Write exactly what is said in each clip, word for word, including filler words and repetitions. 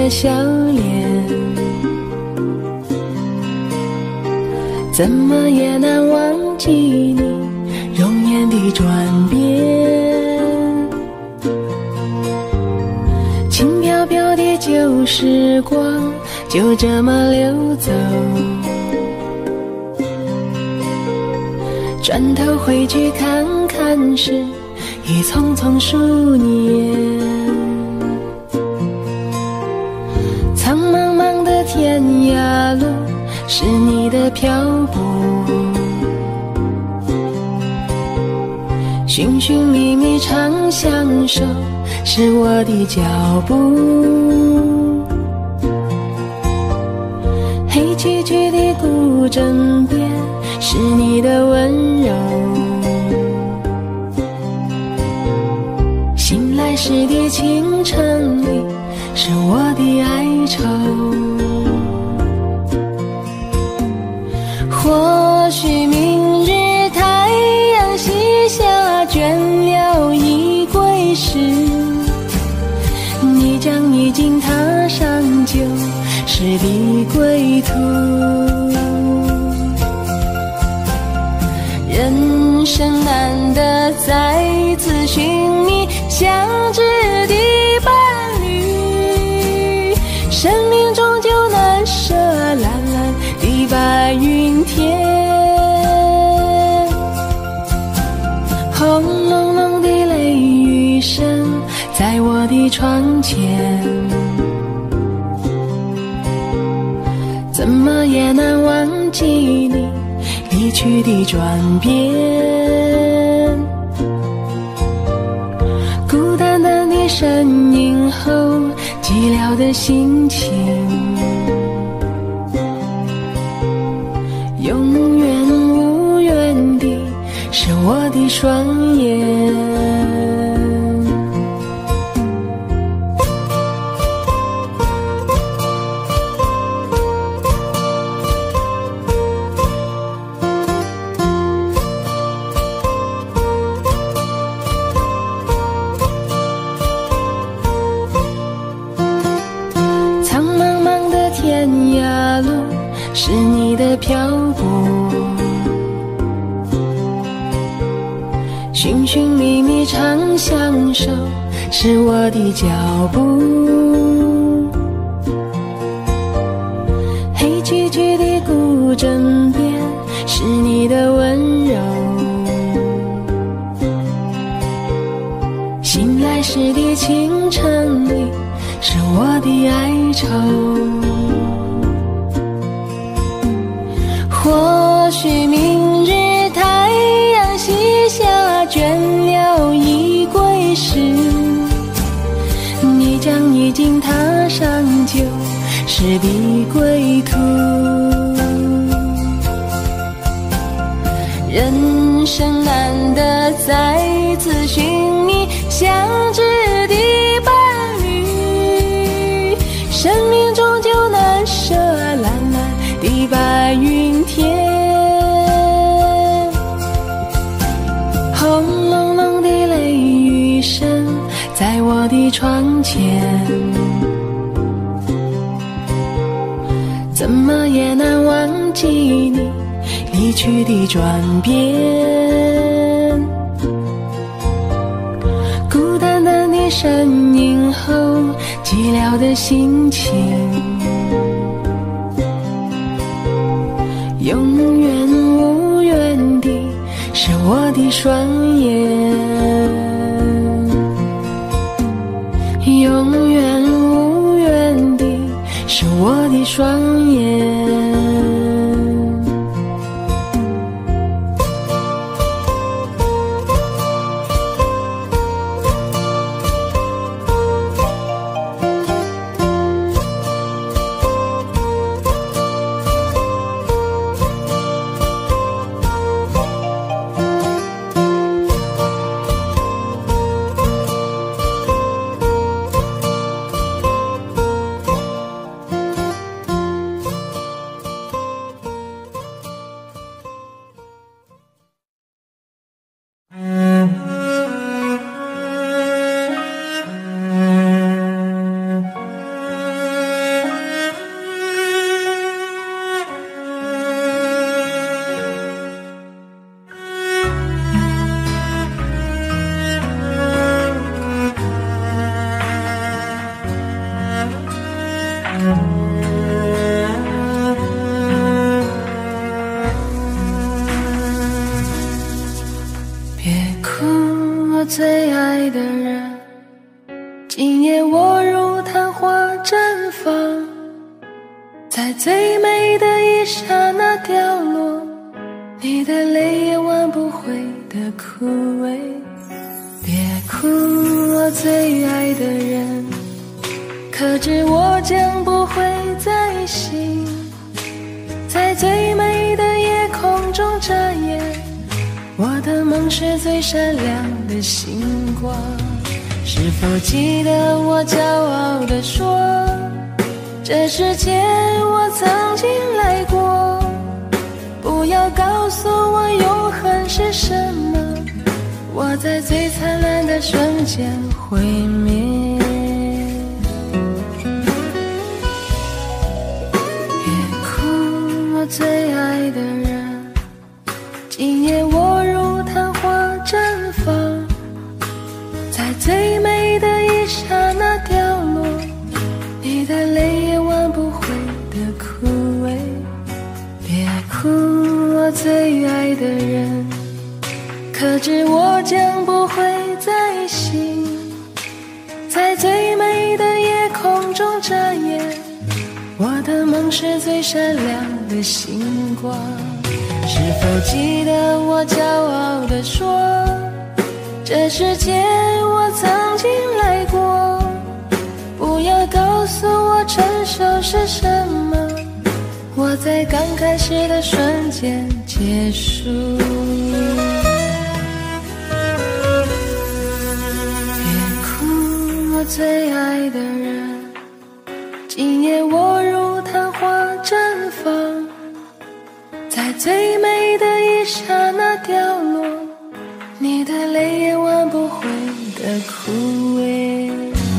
的笑脸，怎么也难忘记你容颜的转变。轻飘飘的旧时光就这么流走，转头回去看看时，已匆匆数年。苍茫茫的天涯路，是你的漂泊，寻寻觅觅长相守，是我的脚步。黑黢黢的古镇边，是你的温柔，醒来时的清晨里，是我的哀愁。或许明日太阳西下，倦了已归时，你将已经踏上旧时的归途。人生难得再次寻觅相知的伴侣，生命终究难舍蓝蓝的白云天。轰隆隆的雷雨声在我的窗前，怎么也难忘记你离去的转变。孤单单的身影后，寂寥的心情，永远无缘的是我的双眼。是你的漂泊，寻寻觅觅长相守，是我的脚步。黑黢黢的古镇边，是你的温柔，醒来时的清晨里，是我的哀愁。或许明日太阳西下，倦了已归时，你将已经踏上旧时的归途。人生难得再次寻觅相知的伴侣，生命终究难舍蓝蓝的白云天。轰隆隆的雷雨声在我的窗前，怎么也难忘记你离去的转变。孤单单的身影后，寂寥的心情，永远无缘的是我的双眼，永远无缘的是我的双眼。 哭，我最爱的人，今夜我如昙花绽放，在最美的一刹那掉落，你的泪也挽不回的枯萎。别哭，我最爱的人，可知我将不会再醒，在最美的夜空中眨眼，我的梦是最闪亮的星光。是否记得我骄傲地说，这世界我曾经来过，不要告诉我永恒是什么，我在最灿烂的瞬间毁灭。别哭，我最爱的人，今夜我如昙花绽放，在最美的一刹那掉落，你的泪也挽不回的枯萎。别哭，我最爱的人，可知我将不会再醒，在最美的夜空中眨眼，我的梦是最闪亮的星光。是否记得我骄傲地说，这世界我曾经来过，不要告诉我成熟是什么，我在刚开始的瞬间结束。我最爱的人，今夜我如昙花绽放，在最美的一刹那掉落，你的泪也挽不回的枯萎。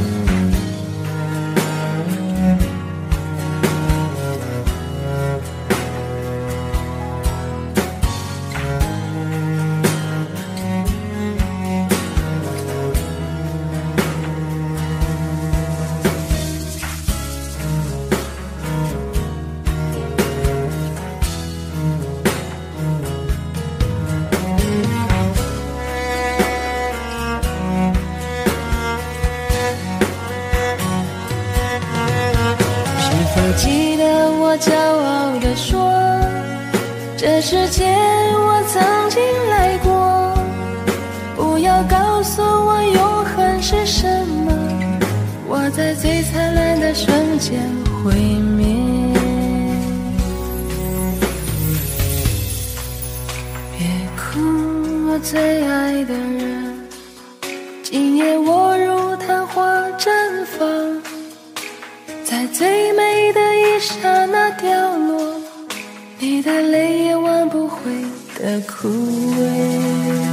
记得我骄傲地说，这世界我曾经来过，不要告诉我永恒是什么，我在最灿烂的瞬间毁灭。别哭，我最爱的人，今夜我如昙花绽放，在最美的一刹那掉落，你的泪也挽不回的枯萎。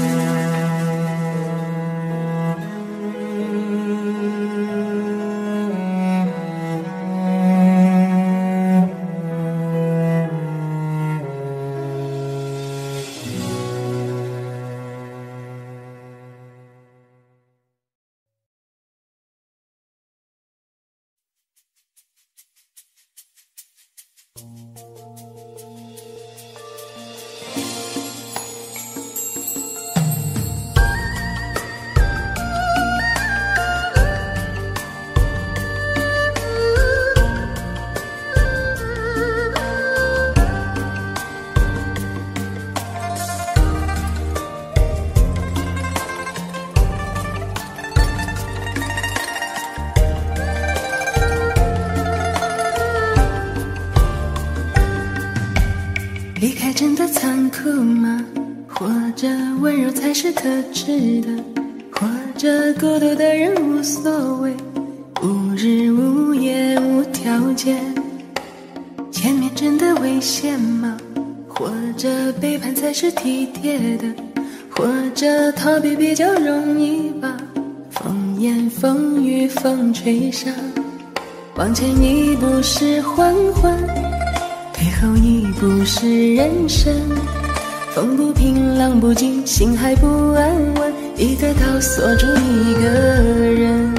离开真的残酷吗？或者温柔才是特质的？或者孤独的人无所谓，无日无夜无条件？前面真的危险吗？或者背叛才是体贴的？或者逃避比较容易吧？风言风语风吹上，往前一步是缓缓，退后一步是人生。风不平浪不静，心还不安稳，一个岛锁住一个人。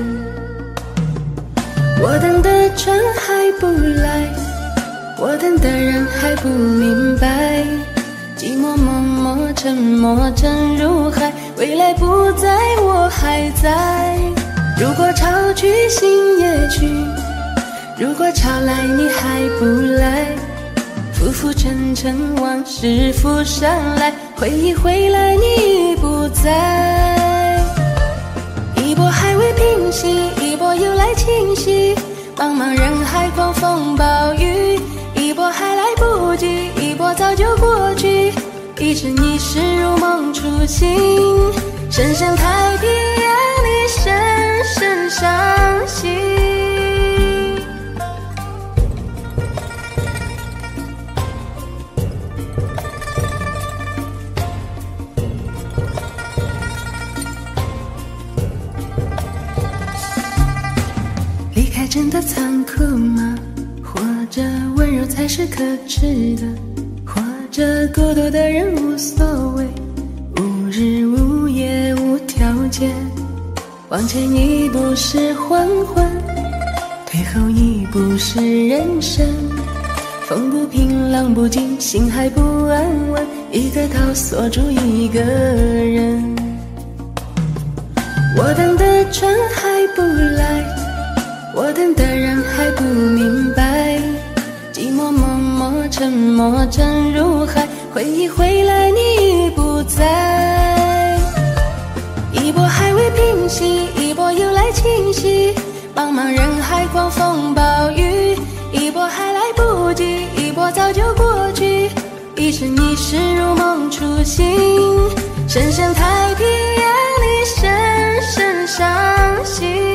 我等的船还不来，我等的人还不明白， 寂寞默默沉默沉入海，未来不在我还在。如果潮去心也去，如果潮来你还不来，浮浮沉沉往事浮上来，回忆回来你已不在。一波还未平息，一波又来侵袭，茫茫人海狂风暴雨，一波还来不及，一波早就过去，一生一世如梦初醒，深深太平洋你深深伤心。离开真的残酷吗？或者温柔才是可耻的？或者孤独的人无所谓，无日无夜无条件，往前一步是黄昏，退后一步是人生。风不平浪不静，心还不安稳，一个岛锁住一个人。我等的船还不来，我等的人还不明白，寂寞默默沉默沉入海，回忆回来你已不在。一波还未平息，一波又来侵袭，茫茫人海狂风暴雨，一波还来不及，一波早就过去，一生一世如梦初醒，深深太平洋你深深伤心。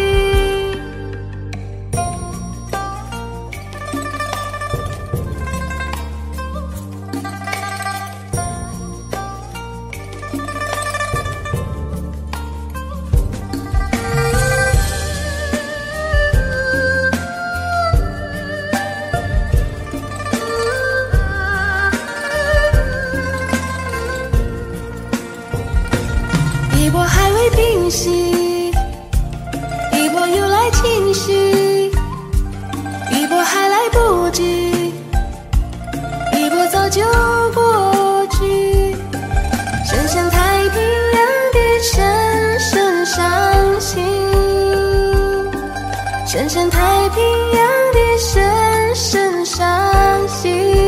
一波还未平息，一波又来侵袭，一波还来不及，一波早就过去，深深太平洋的深深伤心，深深太平洋的深深伤心。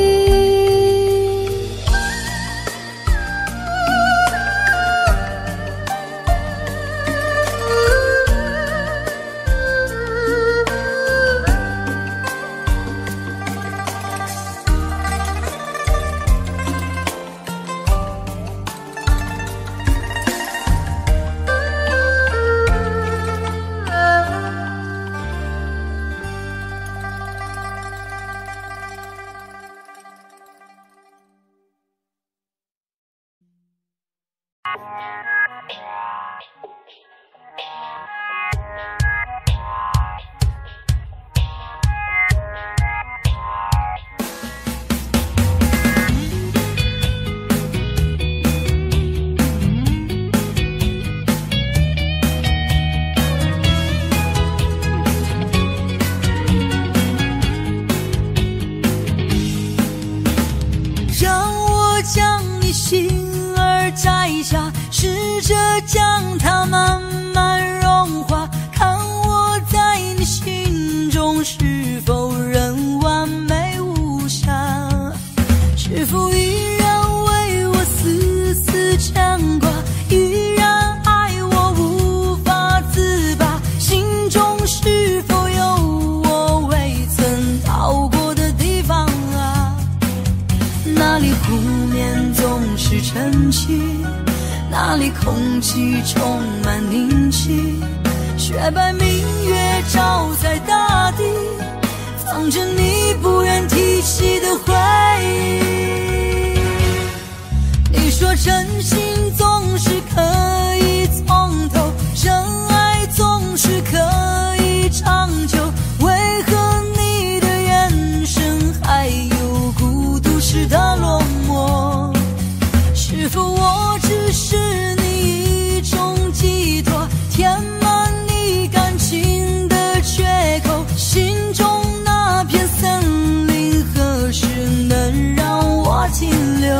试着将它慢慢融化，看我在你心中是否仍完美无瑕，是否依然为我丝丝牵挂，依然爱我无法自拔，心中是否有我未曾到过的地方啊？那里湖面总是沉寂，那里空气充满凝气，雪白明月照在大地，藏着你不愿提起的回忆。你说真心总是可以从头，真爱总是可以长久，为何你的眼神还有孤独时的落寞？是否我只是你一种寄托，填满你感情的缺口，心中那片森林何时能让我停留？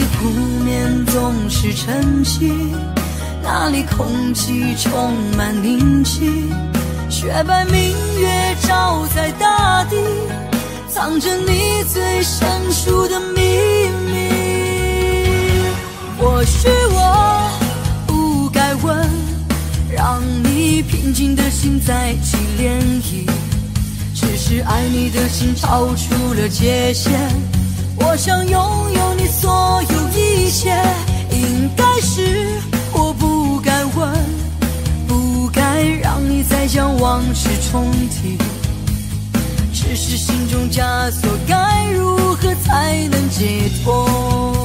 扑面总是晨曦，哪里空气充满宁静，雪白明月照在大地，藏着你最深处的秘密。或许我不该问，让你平静的心再起涟漪，只是爱你的心超出了界限，我想拥有你所有一切。应该是我不该问，不该让你再将往事重提，只是心中枷锁该如何才能解脱。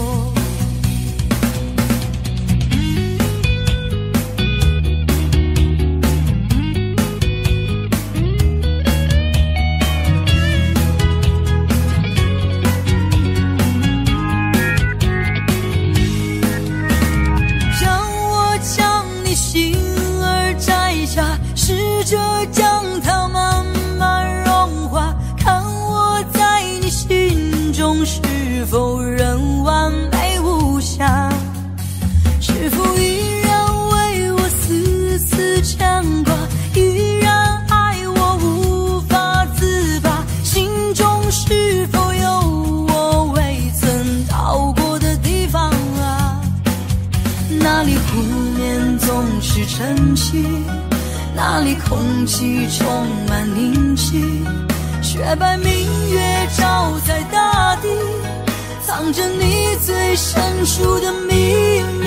试着将它慢慢融化，看我在你心中是否仍完美无瑕，是否依然为我丝丝牵挂，依然爱我无法自拔，心中是否有我未曾到过的地方啊？哪里湖面总是晨曦，哪里空气充满宁静，雪白明月照在大地，藏着你最深处的秘密。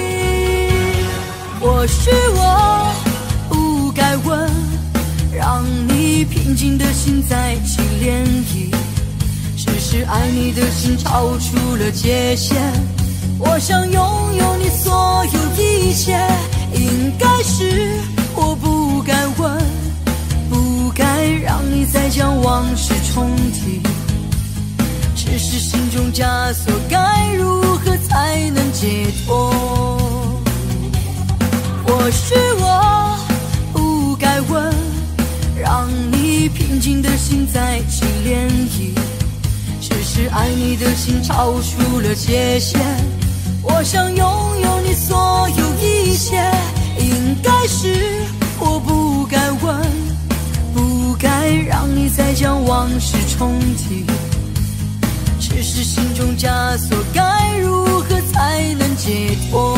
或许我不该问，让你平静的心再起涟漪，只是爱你的心超出了界限，我想拥有你所有一切。应该是我不该问，不该让你再将往事重提，只是心中枷锁该如何才能解脱。或许我不该问，让你平静的心再起涟漪，只是爱你的心超出了界限，我想拥有你所有一切。应该是我不该问，不该让你再将往事重提，只是心中枷锁该如何才能解脱。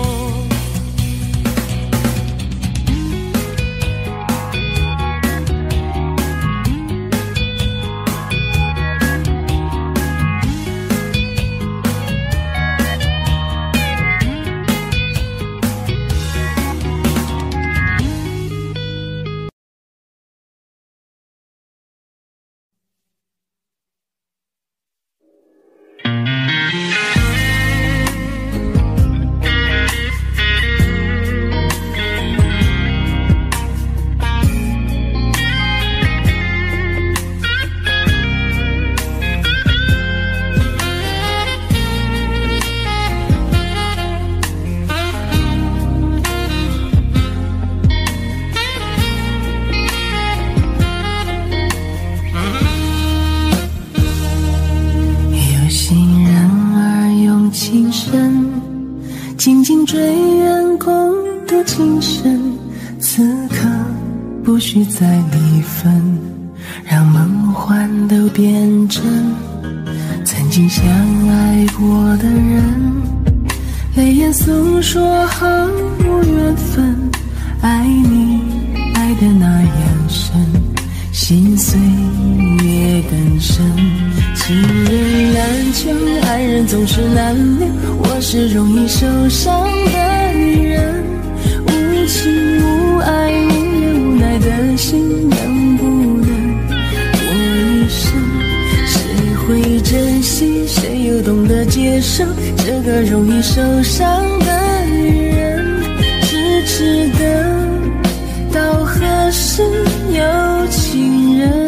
静静追远共度今生，此刻不需再离分，让梦幻都变真。曾经相爱过的人，泪眼诉说好无缘分，爱你爱的那样深，心碎也更深。情人难求，爱人总是难留，我是容易受伤的女人，无情无爱无怨无奈的心，能不能过一生？谁会珍惜，谁又懂得接受这个容易受伤的女人？痴痴的，到何时有情人？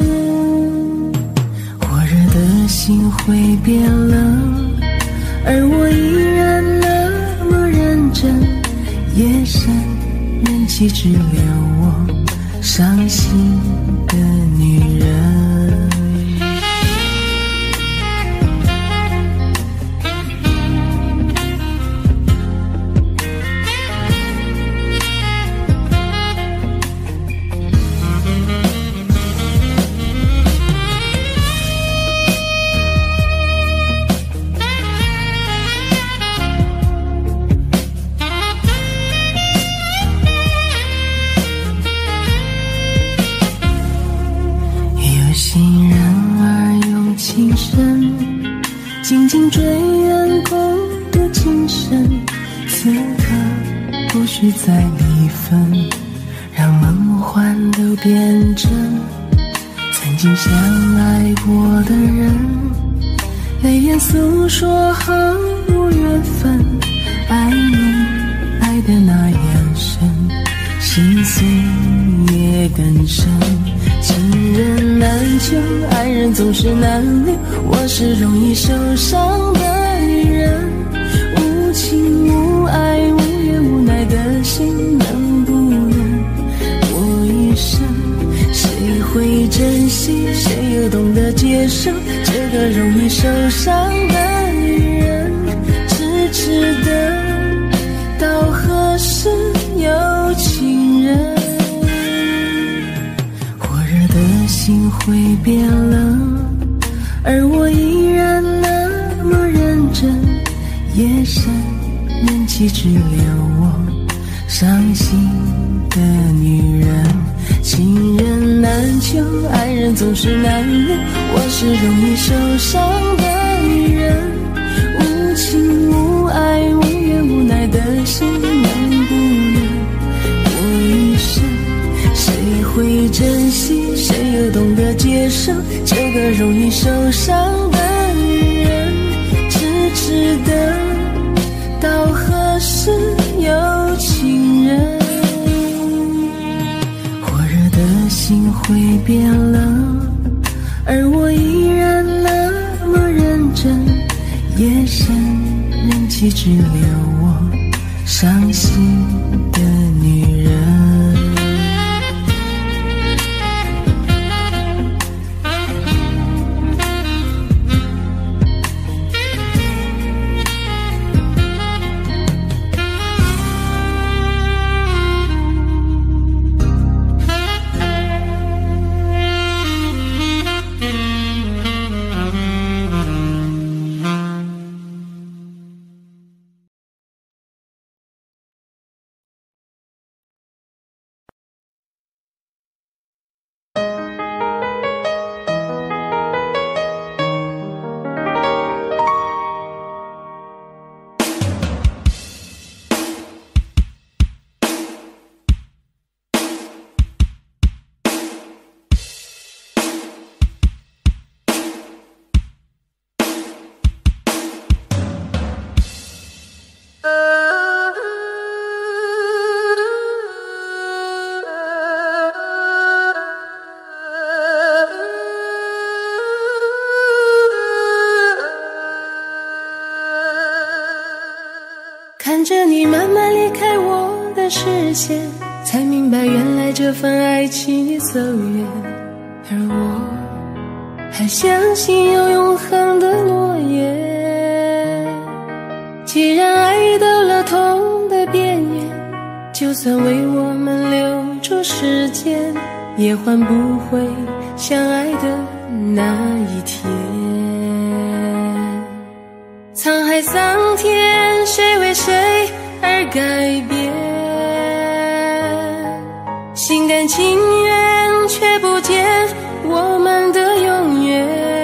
心会变冷，而我依然那么认真。夜深人气只留我伤心的女人。 生，此刻不需再离分，让梦幻都变真。曾经相爱过的人，泪眼诉说毫无缘分，爱你爱的那样深，心碎也更深。情人难求，爱人总是难留，我是容易受伤的女人，无情无爱无怨无奈的心，能不能过一生？谁会珍惜，谁又懂得接受这个容易受伤的女人？痴痴的到何时有情人？的心会变冷，而我依然那么认真。夜深人气只留我伤心的女人，情人难求，爱人总是难留，我是容易受伤的女人，无情无爱无怨无奈的心，能不能过一生？谁会珍惜，谁又懂得接受这个容易受伤的女人？痴痴的到何时有情人？火热的心会变冷，而我依然那么认真。夜深人气只留我伤心的女人。看着你慢慢离开我的视线，才明白原来这份爱情走远，而我还相信有永恒的诺言。既然爱到了痛的边缘，就算为我们留住时间，也换不回相爱的那一天。沧海桑田，谁为谁而改变？心甘情愿，却不见我们的永远。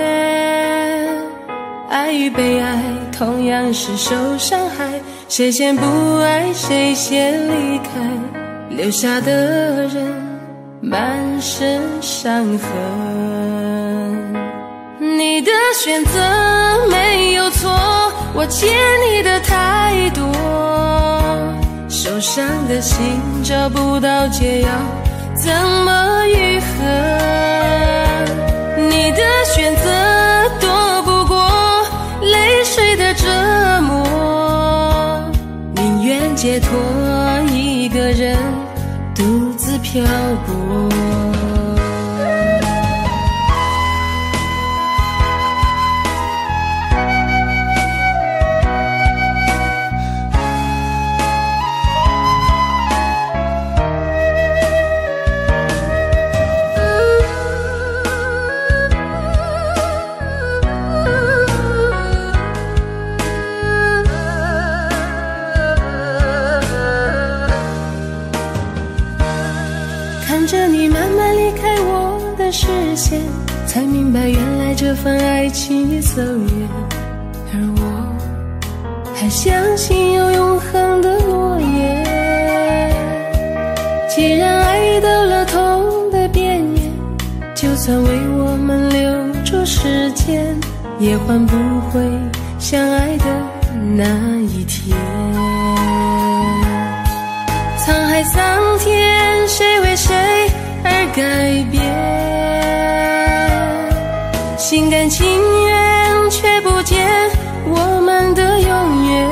爱与被爱同样是受伤害，谁先不爱谁先离开，留下的人满身伤痕。你的选择没有错，我欠你的太多，受伤的心找不到解药，怎么愈合？你的选择躲不过泪水的折磨，宁愿解脱一个人独自漂泊。看着你慢慢离开我的视线，才明白原来这份爱情走远，而我还相信有永恒的诺言。既然爱到了痛的边缘，就算为我们留住时间，也换不回相爱的那一天。沧海桑田，谁为谁而改变？心甘情愿，却不见我们的永远。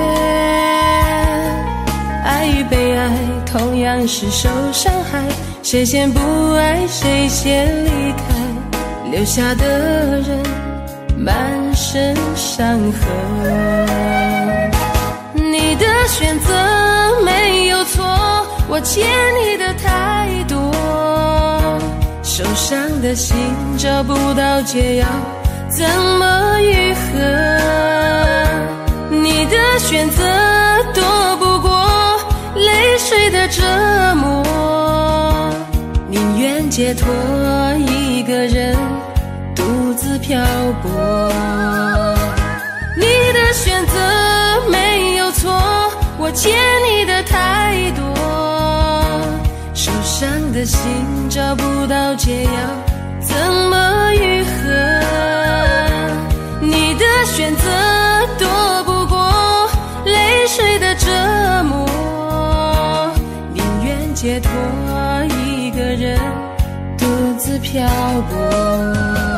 爱与被爱同样是受伤害，谁先不爱谁先离开，留下的人满身伤痕。你的选择没有错，我欠你的太多，受伤的心找不到解药，怎么愈合？你的选择躲不过泪水的折磨，宁愿解脱一个人独自漂泊。你的选择没有错，我欠你的太多，受伤的心找不到解药，怎么愈合？你的选择躲不过泪水的折磨，宁愿解脱一个人独自漂泊。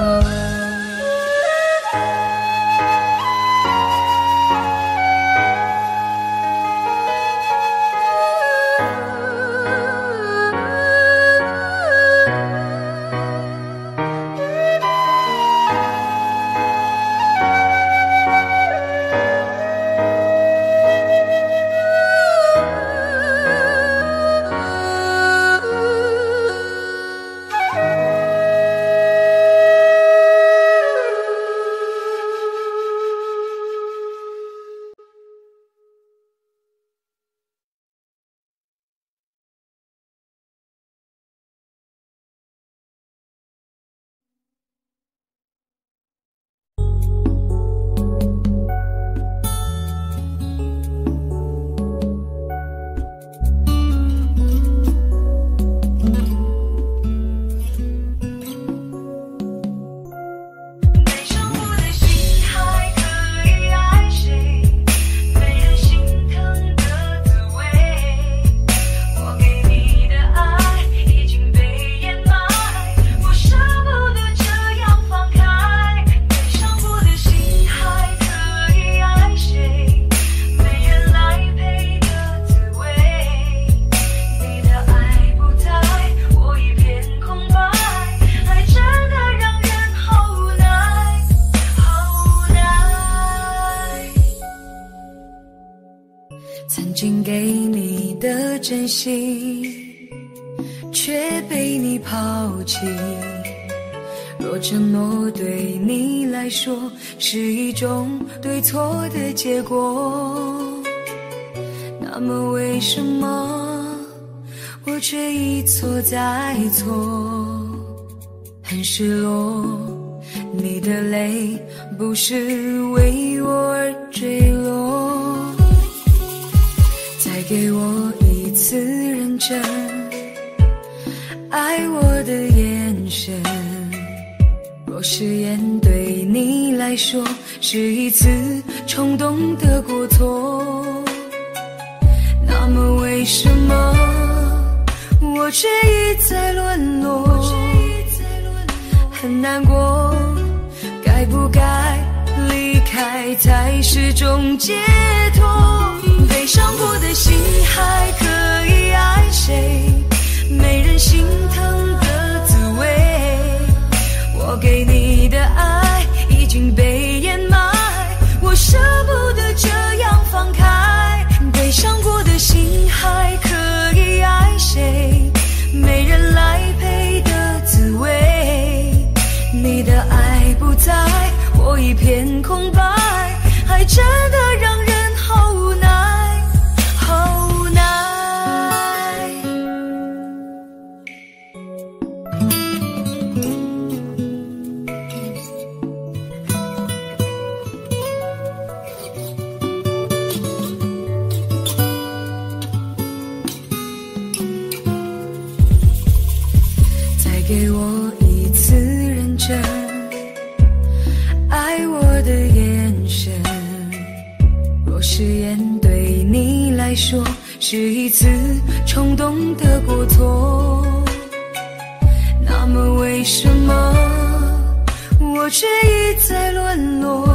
曾经给你的真心，却被你抛弃。若承诺对你来说是一种对错的结果，那么为什么我却一错再错？很失落，你的泪不是为我而坠落。再给我一次认真爱我的眼神，若誓言对你来说是一次冲动的过错，那么为什么我却一再沦落？很难过，该不该离开才是种解脱？悲伤过的心还可以爱谁？没人心疼的滋味，我给你的爱已经被掩埋，我舍不得这样放开。悲伤过的心还可以爱谁？没人来陪的滋味，你的爱不在，我一片空白，爱真的让人好无奈。 给我一次认真爱我的眼神。若誓言对你来说是一次冲动的过错，那么为什么我却一再沦落？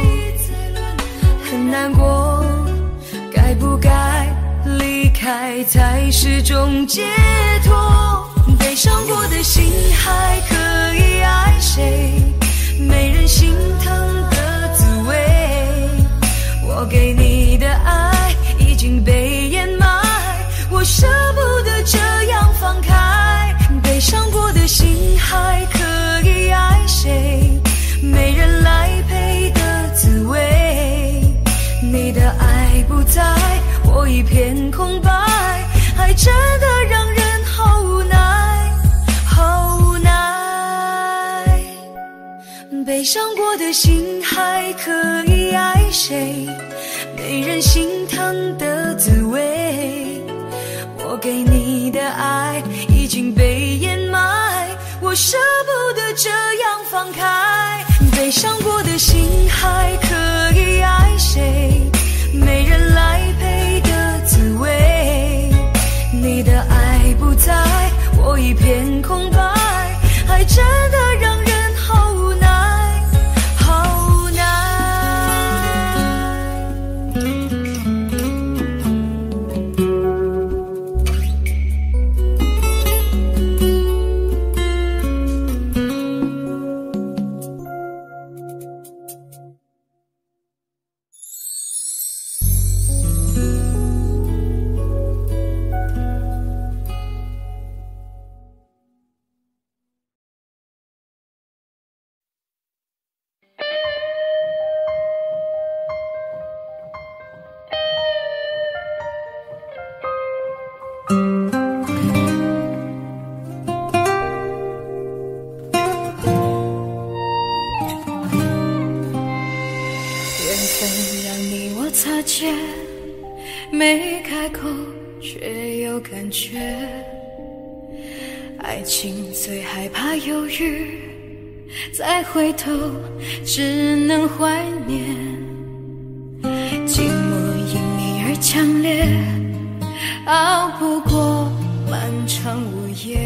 很难过，该不该离开才是种解脱？悲伤过的心还可以爱谁？没人心疼的滋味，我给你的爱已经被掩埋，我舍不得这样放开。悲伤过的心还可以爱谁？没人来陪的滋味，你的爱不在，我一片空白，爱真的让人好无奈，好无奈。悲伤过的心还可以爱谁？没人心疼的滋味，我给你的爱已经被掩埋，我舍不得这样放开。悲伤过的心还可以爱谁？没人来陪的滋味，你的爱不在，我一片空白，爱真的让人好无奈，好无奈。没开口却有感觉，爱情最害怕犹豫，再回头只能怀念。寂寞因你而强烈，熬不过漫长午夜，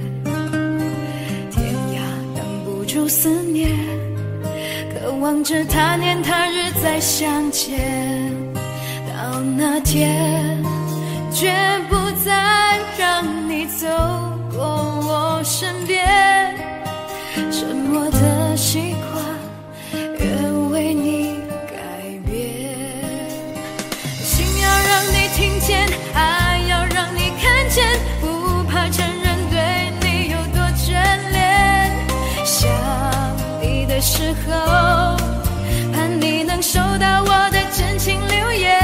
天涯挡不住思念，渴望着他年他日再相见。到那天绝不再让你走过我身边，沉默的习惯愿为你改变。心要让你听见，爱要让你看见，不怕承认对你有多眷恋。想你的时候，盼你能收到我的真情留言。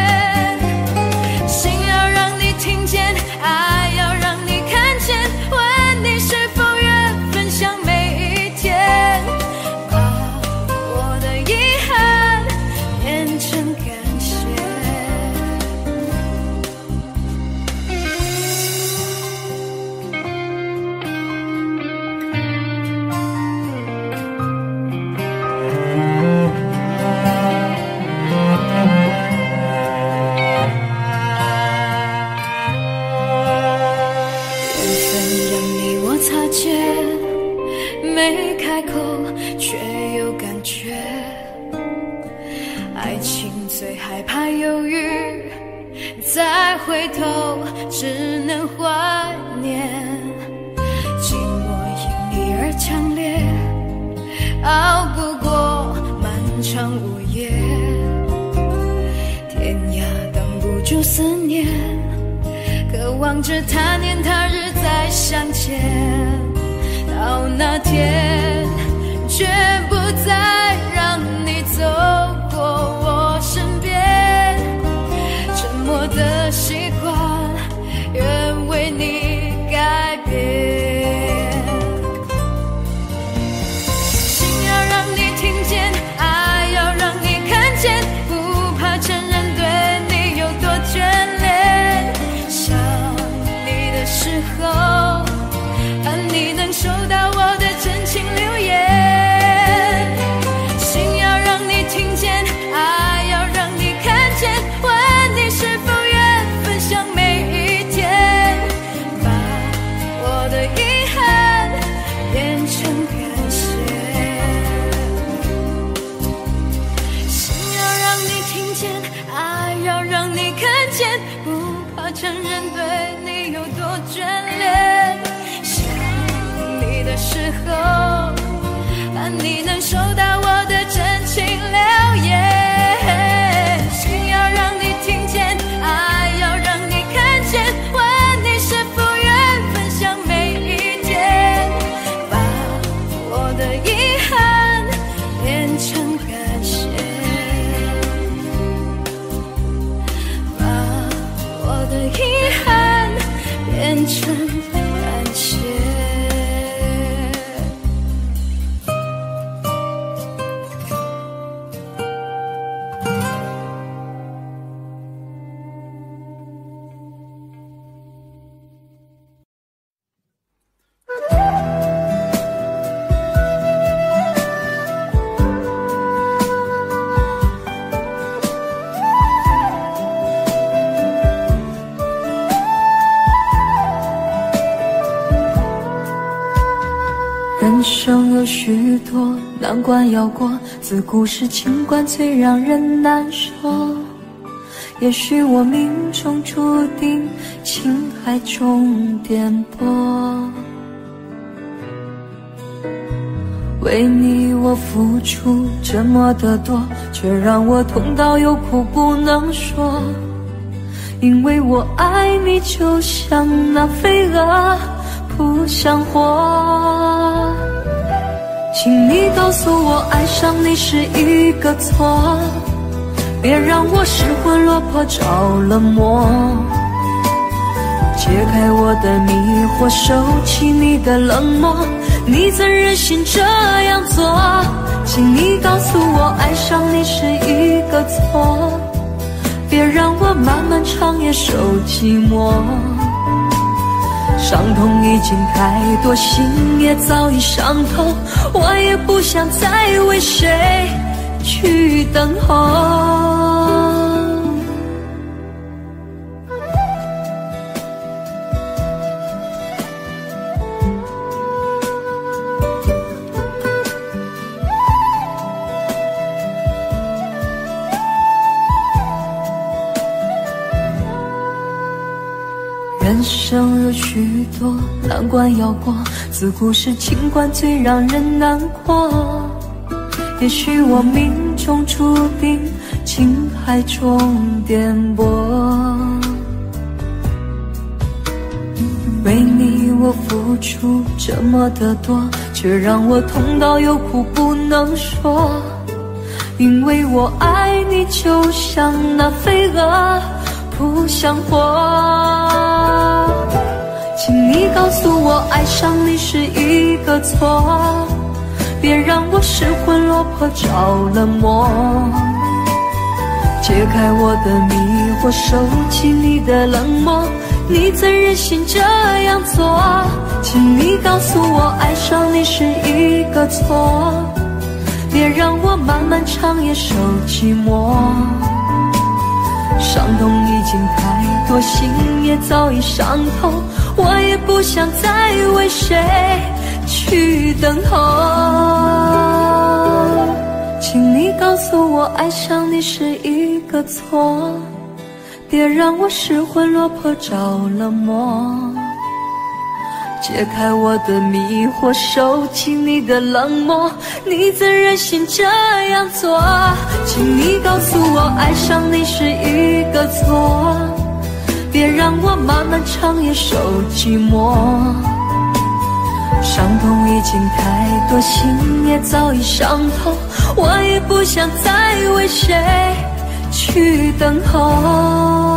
爱要让你看见，问你是否愿分享每一天，把我的遗憾变成感谢。没开口却有感觉，爱情最害怕犹豫，再回头只能怀念。寂寞因你而强烈，熬不过漫长午夜，天涯挡不住思念，渴望着他年他日再相见。到那天绝不再让你走过我身边，沉默的习惯愿为你改变。心要让你听见，爱要让你看见，不怕承认对你有多眷恋。想你的时候，盼你能收承认对你有多眷恋。想你的时候，盼你能收到我的真情留言。心要让你听见，爱要让你看见，问你是否愿分享每一天，把我的遗憾变成感谢，把我的遗憾变成感谢。人生有许多难关要过，自古是情关最让人难受。也许我命中注定情海中颠簸，为你我付出这么的多，却让我痛到有苦不能说。因为我爱你就像那飞蛾扑向火，请你告诉我爱上你是一个错，别让我失魂落魄着了魔。解开我的迷惑，收起你的冷漠，你怎忍心这样做？请你告诉我爱上你是一个错，别让我漫漫长夜受寂寞。伤痛已经太多，心也早已伤透，我也不想再为谁去等候。人生有许多难关要过，自古是情关最让人难过。也许我命中注定情海中颠簸，为你我付出这么的多，却让我痛到有苦不能说。因为我爱你就像那飞蛾扑向火，请你告诉我爱上你是一个错，别让我失魂落魄着了魔。解开我的迷惑，收起你的冷漠，你怎忍心这样做？请你告诉我爱上你是一个错，别让我漫漫长夜受寂寞。伤痛已经太多，心也早已伤透，我也不想再为谁去等候。请你告诉我爱上你是一个错，别让我失魂落魄着了魔。解开我的迷惑，收起你的冷漠，你怎忍心这样做？请你告诉我爱上你是一个错，别让我漫漫长夜受寂寞。伤痛已经太多，心也早已伤透，我也不想再为谁去等候。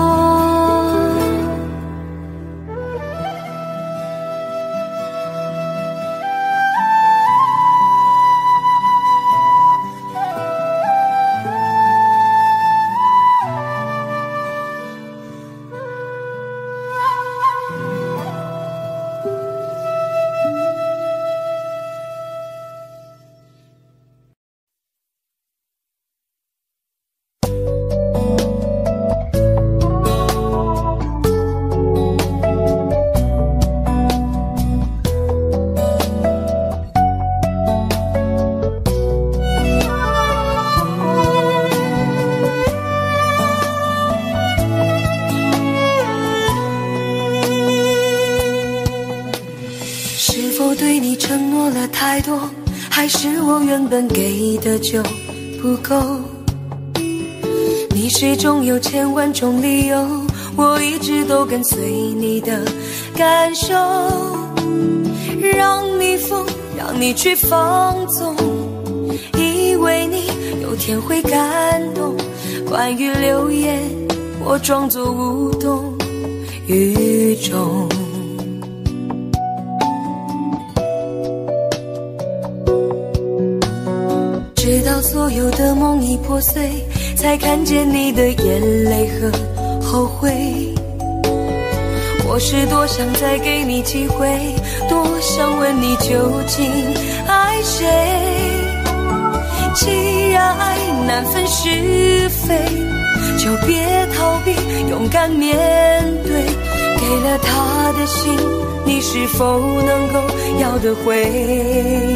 对你承诺了太多，还是我原本给的就不够？你始终有千万种理由，我一直都跟随你的感受，让你疯，让你去放纵，以为你有天会感动。关于流言，我装作无动于衷。直到所有的梦已破碎，才看见你的眼泪和后悔。我是多想再给你机会，多想问你究竟爱谁。既然爱难分是非，就别逃避，勇敢面对。给了他的心，你是否能够要得回？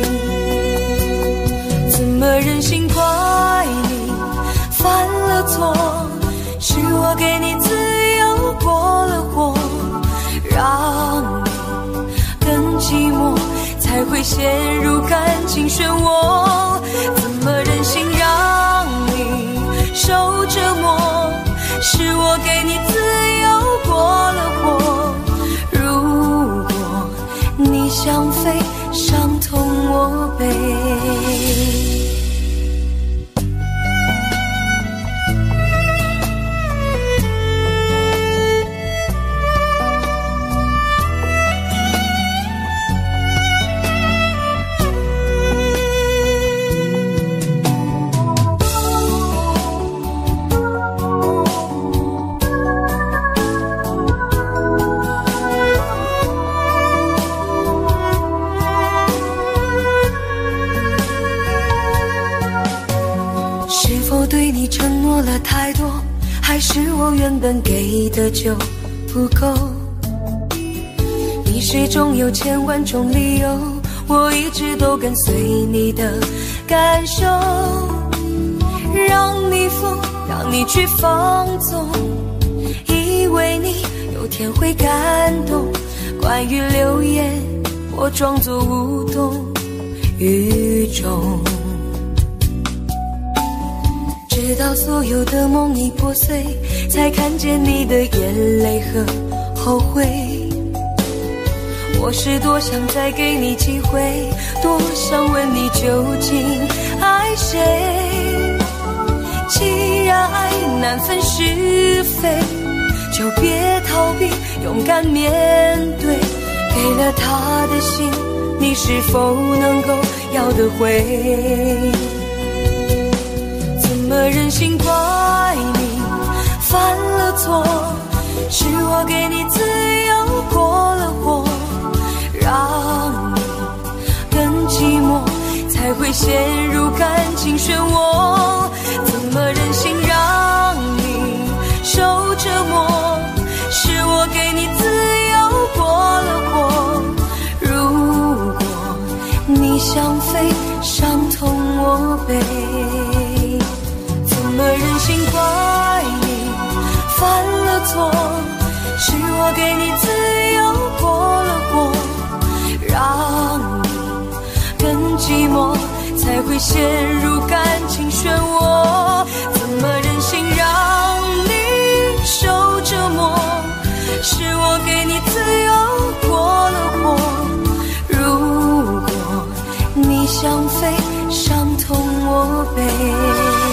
怎么忍心怪你犯了错？是我给你自由过了火，让你更寂寞，才会陷入感情漩涡。怎么忍心让你受折磨？是我给你自由过了火。如果你想飞，伤痛我背。对你承诺了太多，还是我原本给的就不够？你始终有千万种理由，我一直都跟随你的感受，让你疯，让你去放纵，以为你有天会感动。关于流言，我装作无动于衷。直到所有的梦已破碎，才看见你的眼泪和后悔。我是多想再给你机会，多想问你究竟爱谁。既然爱难分是非，就别逃避，勇敢面对。给了他的心，你是否能够要得回？怎么忍心怪你犯了错？是我给你自由过了火，让你更寂寞，才会陷入感情漩涡。怎么忍心让你受折磨？是我给你自由过了火。如果你想飞，伤痛我背。怎么忍心怪你犯了错？是我给你自由过了火，让你更寂寞，才会陷入感情漩涡。怎么忍心让你受折磨？是我给你自由过了火。如果你想飞，伤痛我背。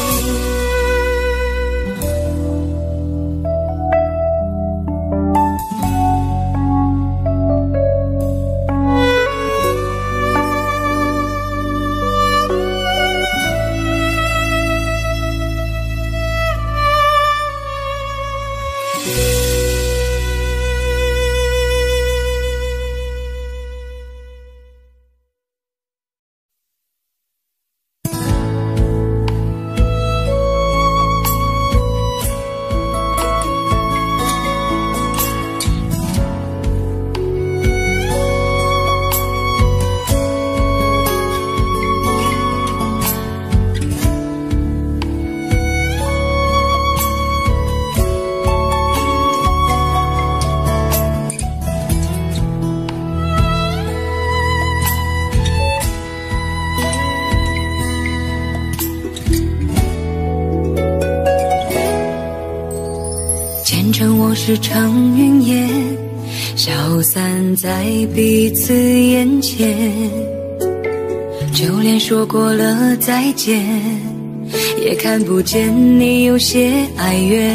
是场云烟，消散在彼此眼前。就连说过了再见，也看不见你有些哀怨。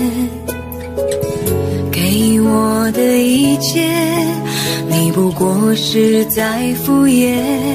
给我的一切，你不过是在敷衍。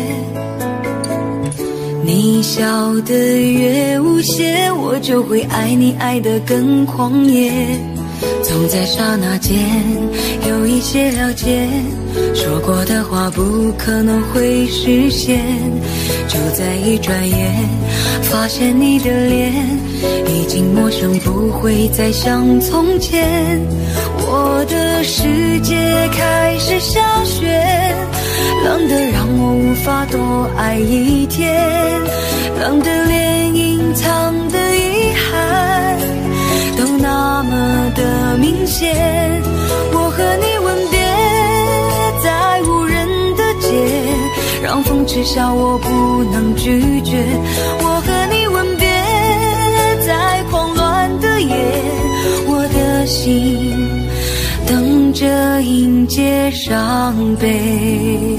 你笑得越无邪，我就会爱你爱得更狂野。总在刹那间有一些了解，说过的话不可能会实现。就在一转眼，发现你的脸已经陌生，不会再像从前。我的世界开始下雪，冷得让我无法多爱一天，冷得连隐藏的遗憾都那么的明显。我和你吻别在无人的街，让风痴笑我不能拒绝。我和你吻别在狂乱的夜，我的心等着迎接伤悲。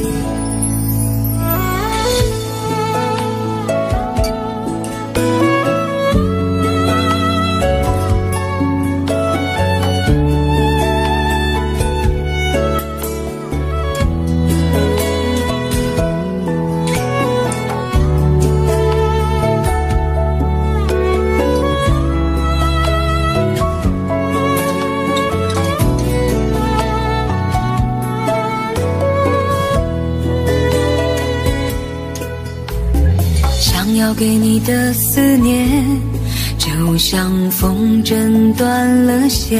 要给你的思念，就像风筝断了线，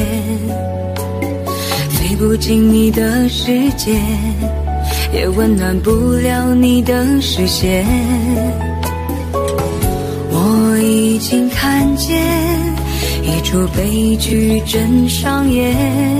飞不进你的世界，也温暖不了你的视线。我已经看见一出悲剧正上演，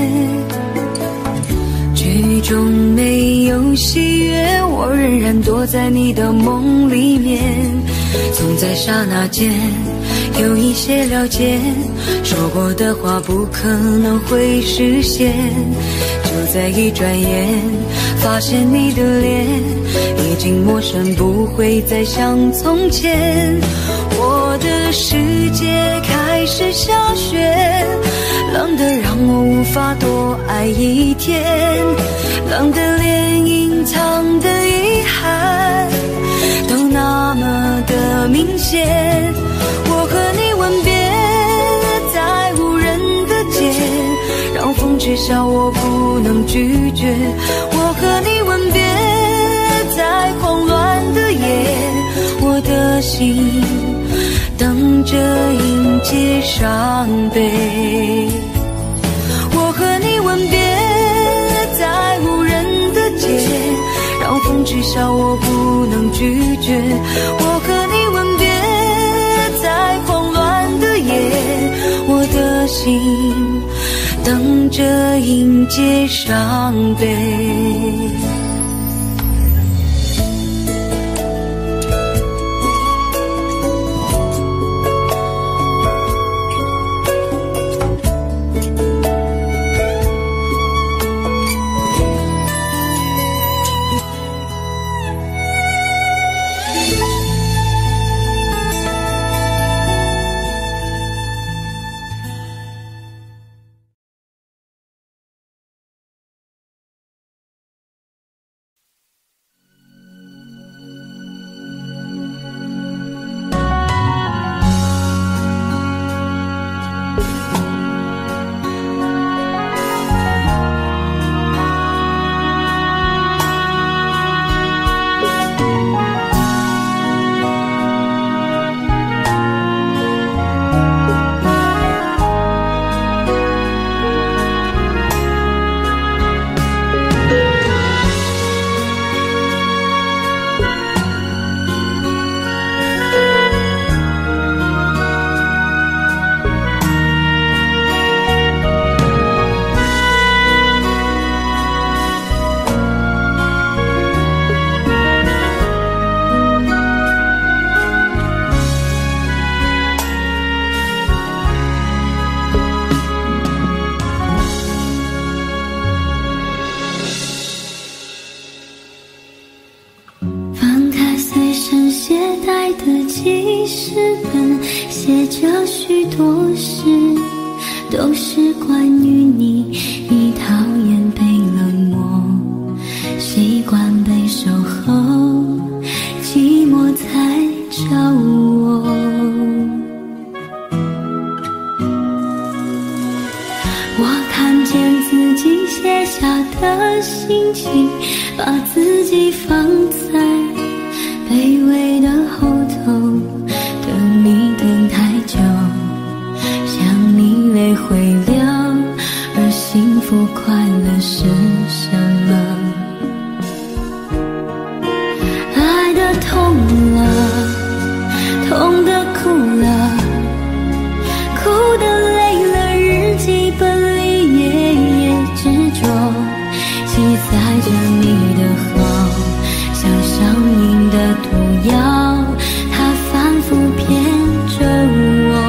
剧中没有喜悦，我仍然躲在你的梦里面。总在刹那间有一些了解，说过的话不可能会实现。就在一转眼，发现你的脸已经陌生，不会再像从前。我的世界开始下雪，冷得让我无法多爱一天，冷得连隐藏的遗憾都那么的明显。我和你吻别在无人的街，让风痴笑我不能拒绝。我和你吻别在狂乱的夜，我的心等着迎接伤悲。我和你吻别在无人的街，让风痴笑我不能拒绝。我和你吻别在狂乱的夜，我的心等着迎接伤悲。 载的记事本，写着许多事，都是关于你。你讨厌被冷漠，习惯被守候，寂寞才找我。我看见自己写下的心情，把自己放在卑微的后头，等你等太久，想你泪会流，而幸福快乐是什么？爱的痛了，痛的哭了，哭的累了，日记本里夜夜执着，记载着你的好，像上瘾的毒药，它反复骗着我。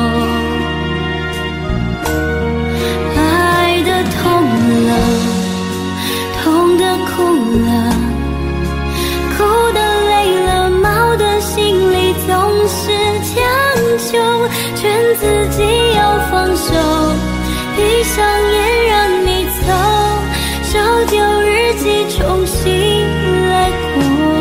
爱的痛了，痛的哭了，哭的累了，毛的心里总是强求，劝自己要放手，闭上眼让你走，烧旧日记重新来过。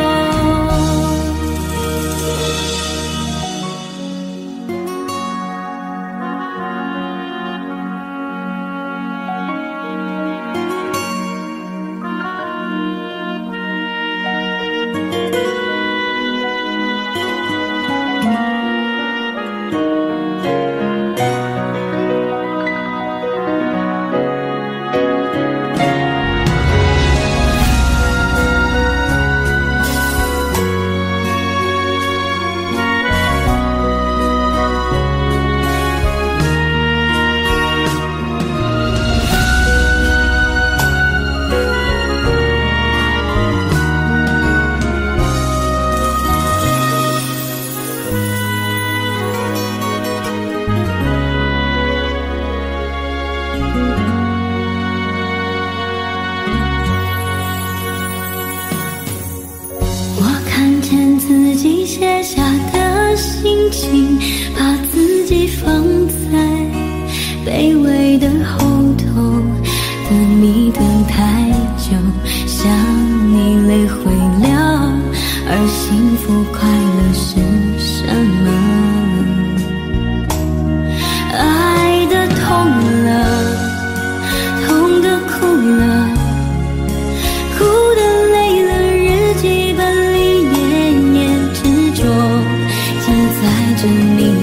自己写下的心情，把自己放在卑微的后头，等你等太久，想你泪会流，而幸福快乐是什么？爱的痛了，痛的哭了，哭的累了，日记本里夜夜执着，记载着你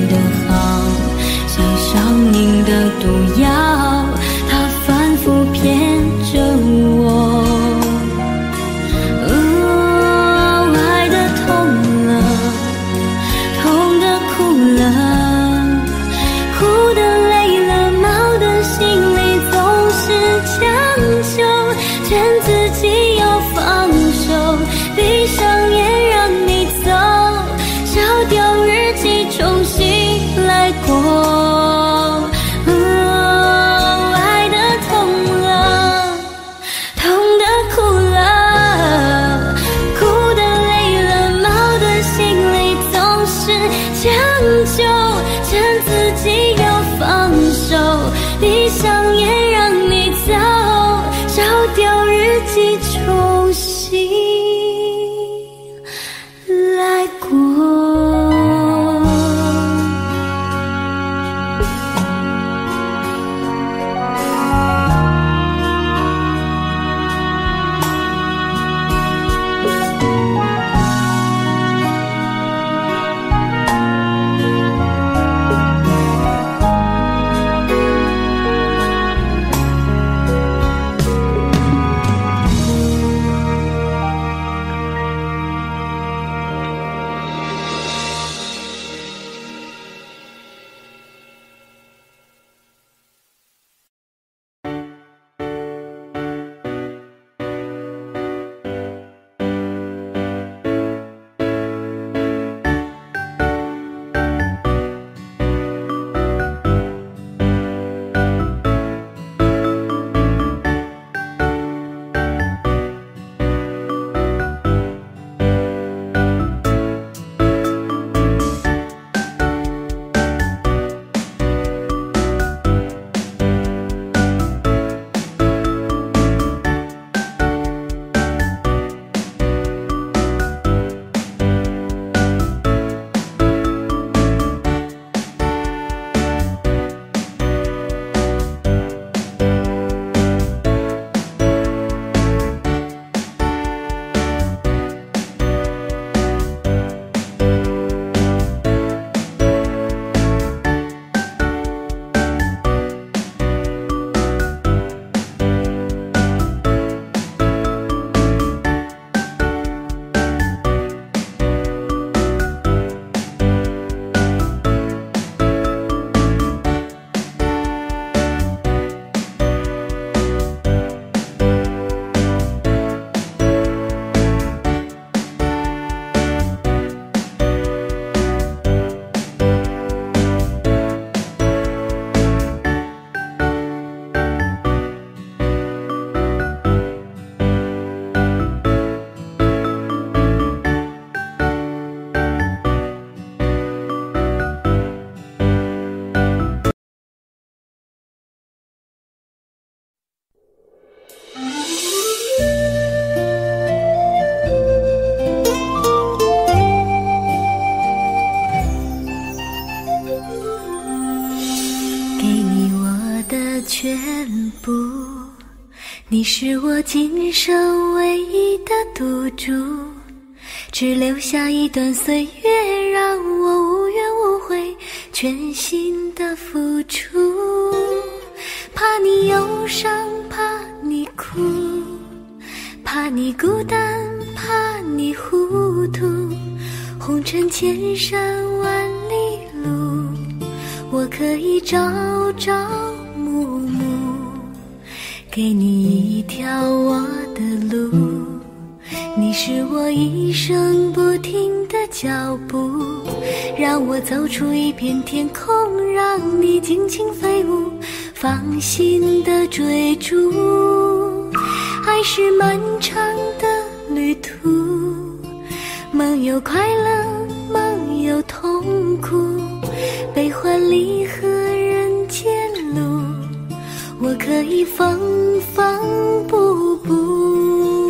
你是我今生唯一的赌注，只留下一段岁月，让我无怨无悔，全心的付出。怕你忧伤，怕你哭，怕你孤单，怕你糊涂。红尘千山万里路，我可以朝朝暮暮，给你一条我的路。你是我一生不停的脚步，让我走出一片天空，让你尽情飞舞，放心的追逐。爱是漫长的旅途，梦有快乐，梦有痛苦，悲欢离合人间路，我可以缝缝补补。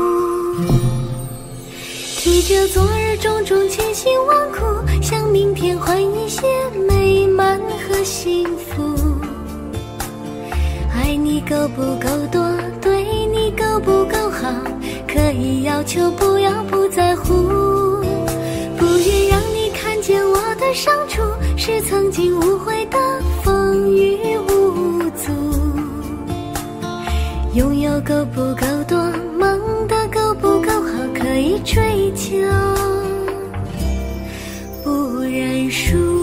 提着昨日种种千辛万苦，向明天换一些美满和幸福。爱你够不够多，对你够不够好，可以要求，不要不在乎。不愿让你看见我的伤处，是曾经无悔的风雨无阻。拥有够不够多，梦的够不够好，可以追求，不认输。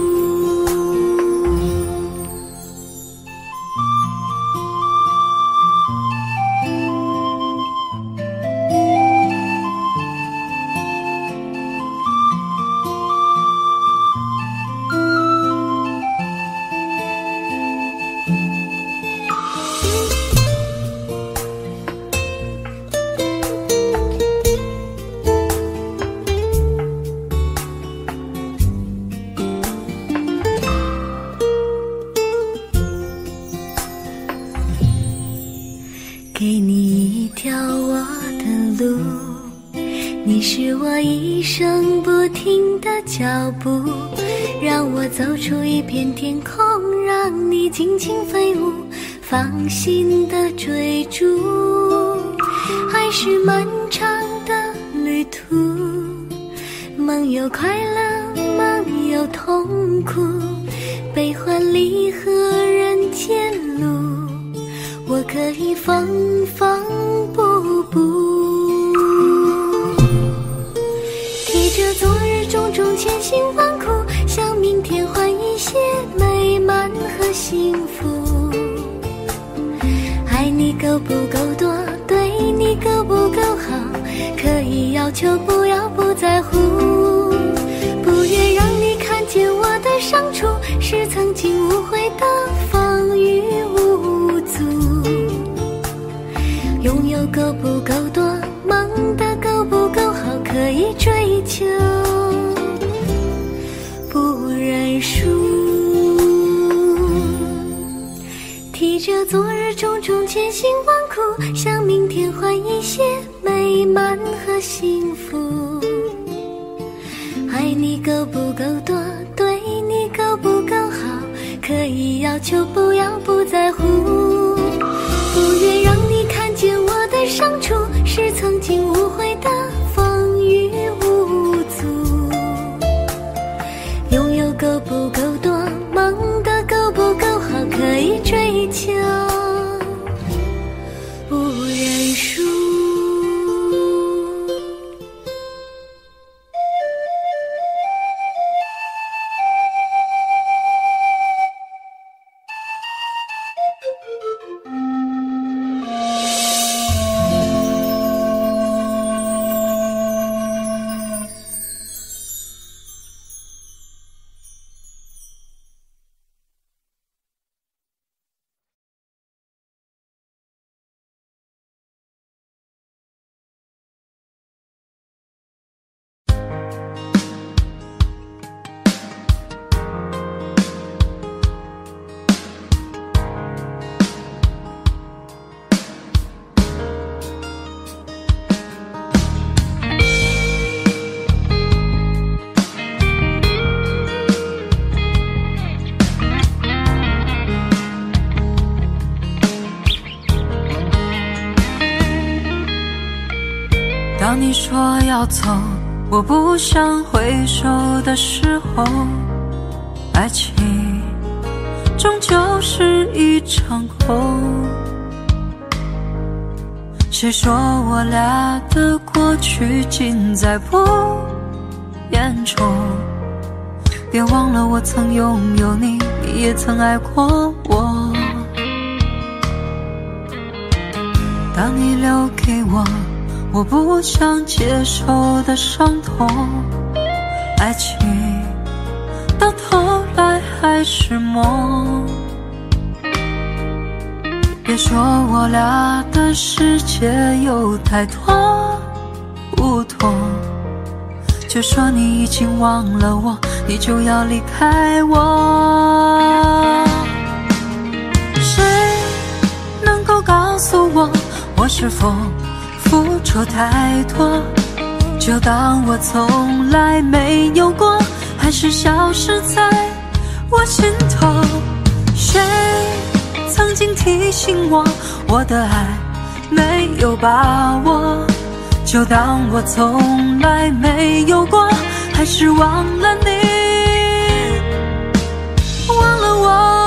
给你一条我的路，你是我一生不停的脚步，让我走出一片天空，让你尽情飞舞，放心的追逐。爱是漫长的旅途，梦有快乐，梦有痛苦，悲欢离合人间路，我可以缝缝补补。提着昨日种种千辛万苦，向明天换一些美满和幸福。爱你够不够多，对你够不够好，可以要求，不要不在乎。不愿让你看见我的伤处，是曾经无悔的风雨无阻。拥有够不够多，梦的够不够好，可以追求，不认输。提着昨日种种千辛万苦，向明天换一些美满和幸福。爱你够不够多，对你够不够好，可以要求，不要不在乎。不愿让你看见我的伤处，是曾经无悔的风雨无阻。拥有够不够多，梦的够不够好，可以追求，不认输。 当你说要走，我不想回首的时候，爱情终究是一场空。谁说我俩的过去尽在不言中？别忘了我曾拥有你，你也曾爱过我。当你留给我我不想接受的伤痛，爱情到头来还是梦。别说我俩的世界有太多不同，就说你已经忘了我，你就要离开我。谁能够告诉我，我是否付出太多，就当我从来没有过，还是消失在我心头。谁曾经提醒我，我的爱没有把握，就当我从来没有过，还是忘了你，忘了我。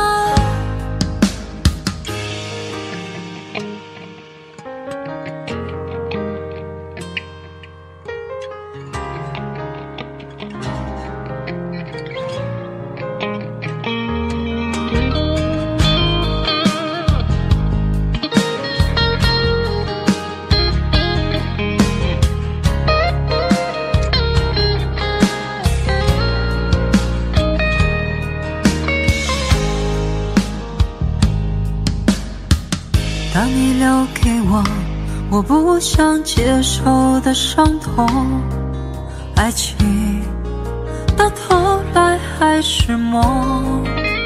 当你留给我我不想接受的伤痛，爱情到头来还是梦。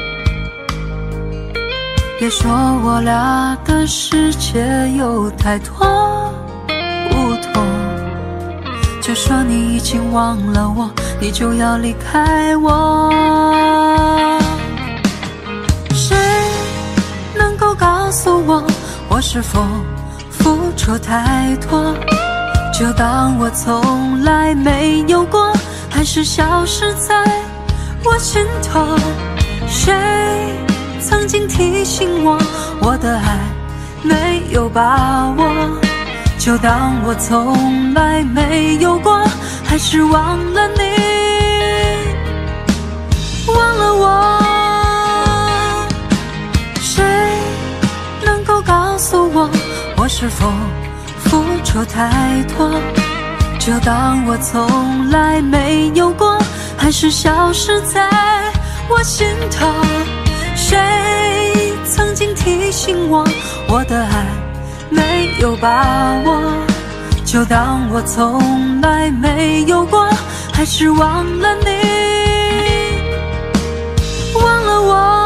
别说我俩的世界有太多不同，就说你已经忘了我，你就要离开我。谁能够告诉我，我是否付出太多，就当我从来没有过，还是消失在我心头。谁曾经提醒我，我的爱没有把握，就当我从来没有过，还是忘了你，忘了我。告诉我，我是否付出太多，就当我从来没有过，还是消失在我心头。谁曾经提醒我，我的爱没有把握，就当我从来没有过，还是忘了你，忘了我。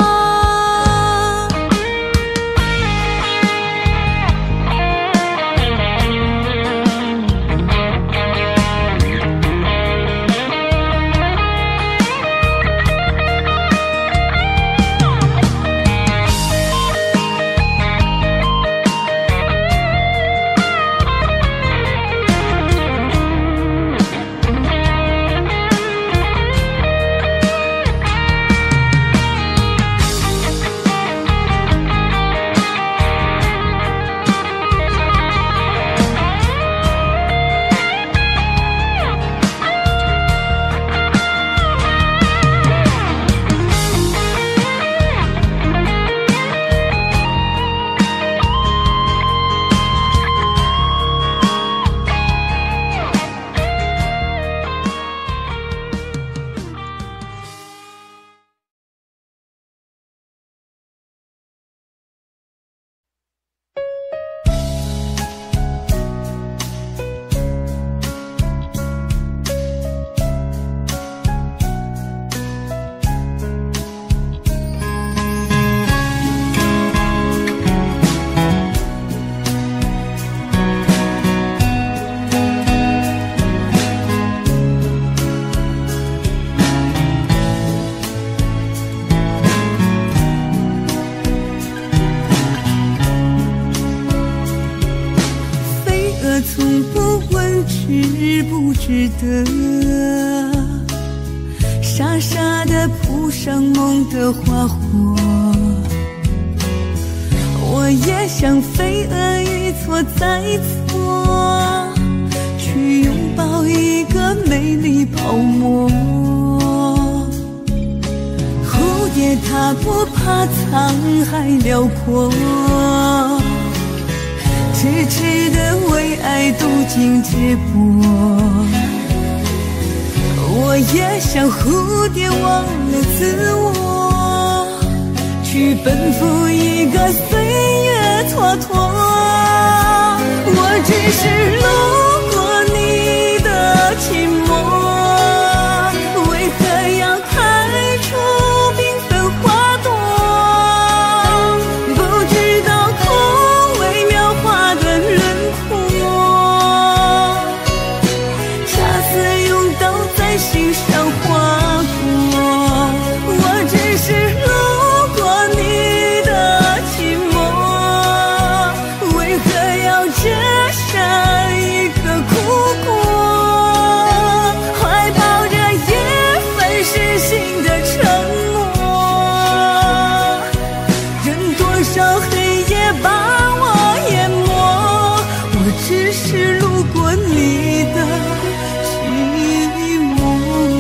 从不会值不值得？傻傻地铺上梦的花火，我也像飞蛾一错再错，去拥抱一个美丽泡沫。蝴蝶它不怕沧海辽阔，痴痴地为爱渡尽劫波。我也像蝴蝶忘了自我，去奔赴一个岁月蹉跎。我只是路过你的寂寞，为何要开出缤纷花朵？不知道空为描画的轮廓，恰似用刀在心上划过。我只是路过你的寂寞，为何要折下一个苦果？怀抱着一份失信的承诺，任多少黑夜把我淹没，我只是路过你的寂寞。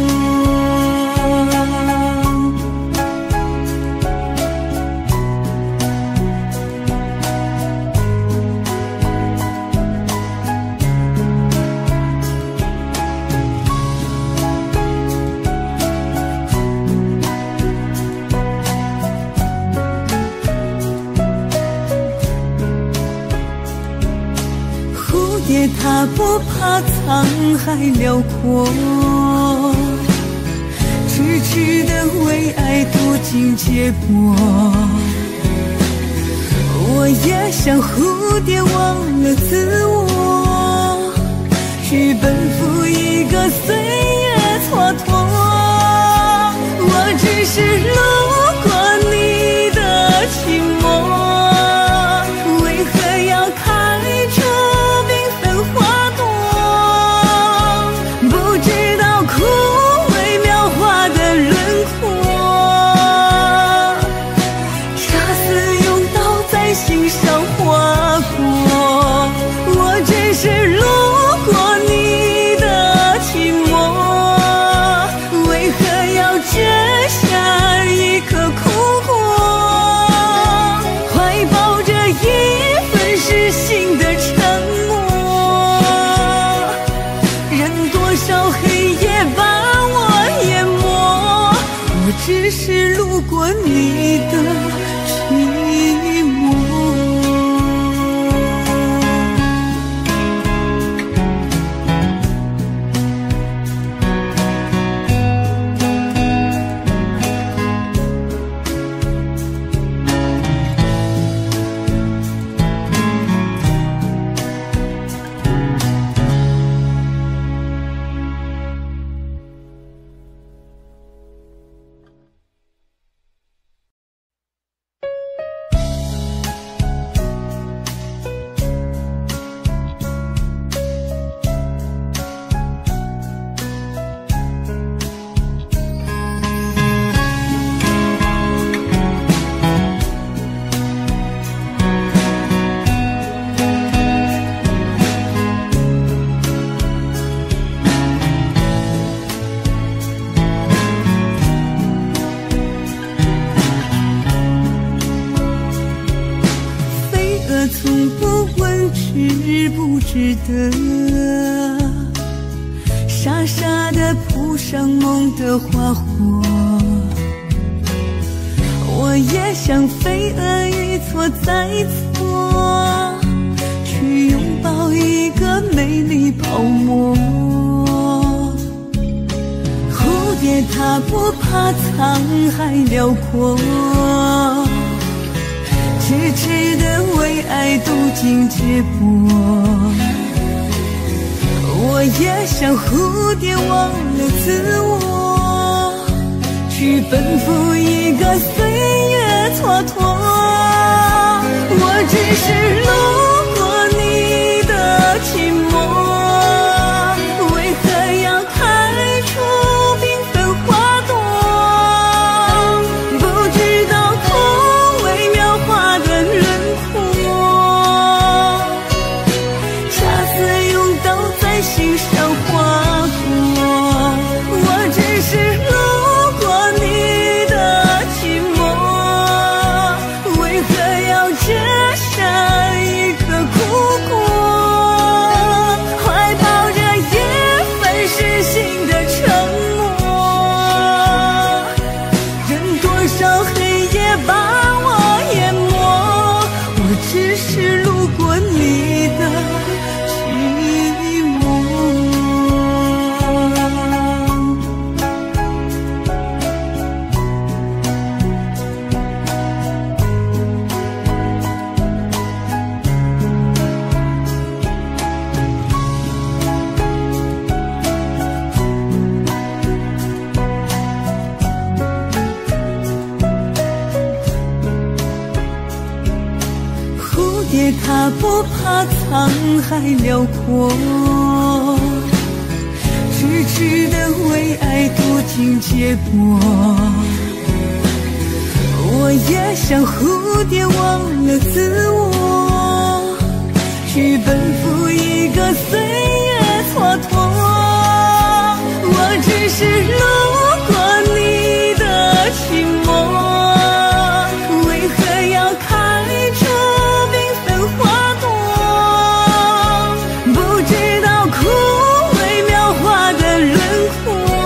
蝴蝶它不怕沧海辽阔，痴痴地为爱渡尽劫波。我也像蝴蝶忘了自我，去奔赴一个岁月蹉跎。我只是路过你的寂寞，为何要开出缤纷花朵？不知道枯萎描画的轮廓，恰似用刀在心上划过。我只是路过你的寂寞，为何要折下一颗苦果？怀抱着一份失信的承诺，任多少黑夜把我淹没，我只是路过你的寂寞。从不问值不值得，傻傻地铺上梦的花火。我也像飞蛾一错再错，去拥抱一个美丽泡沫。蝴蝶它不怕沧海辽阔，痴痴地为爱渡尽劫波。我也像蝴蝶忘了自我，去奔赴一个岁月蹉跎。我只是路过你的寂寞， 是路过你的寂寞。它不怕沧海辽阔，痴痴的为爱渡尽结果。我也像蝴蝶忘了自我，去奔赴一个岁月蹉跎。我只是路过你的寂寞，为何要开出花朵，不知道枯萎描画的轮廓，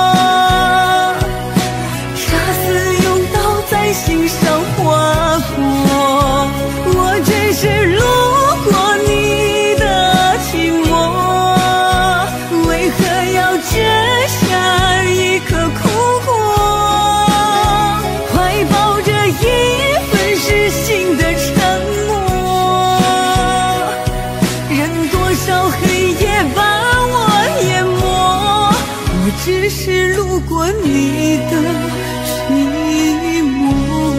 恰似用刀在心上划过。我只是路过你的寂寞，为何要摘下一颗苦果，怀抱着一份失信的沉默。少黑夜把我淹没，我只是路过你的寂寞。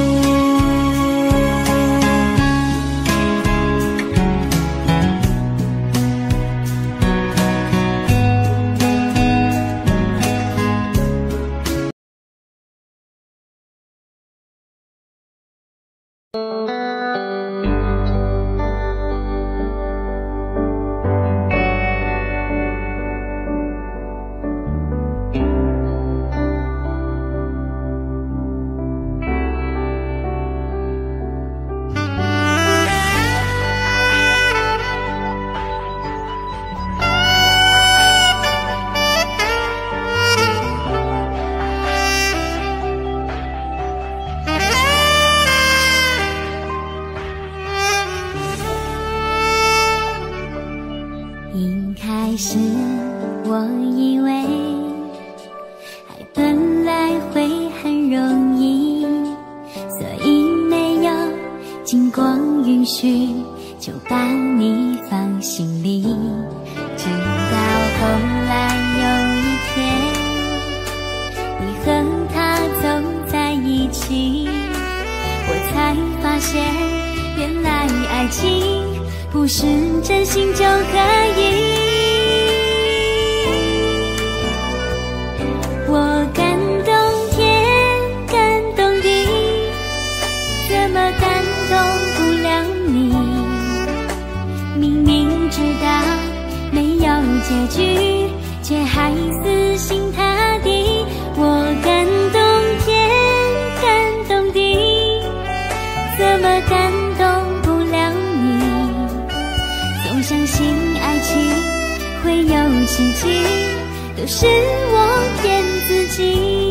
都是我骗自己。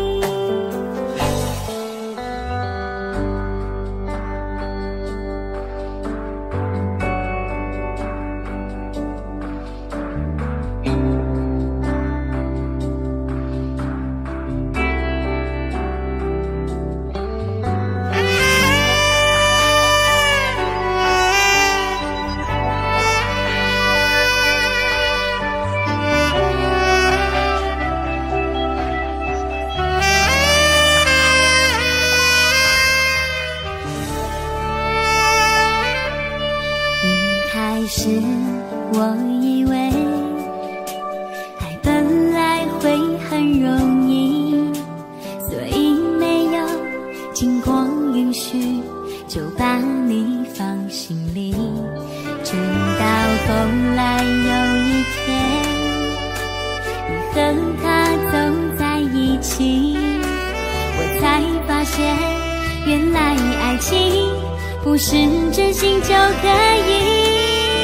是我以为爱本来会很容易，所以没有经过允许就把你放心里。直到后来有一天，你和他走在一起，我才发现原来爱情不是真心就可以。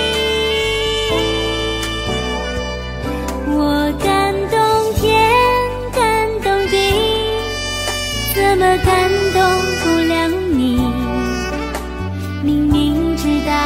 我感动天，感动地，怎么感动不了你？明明知道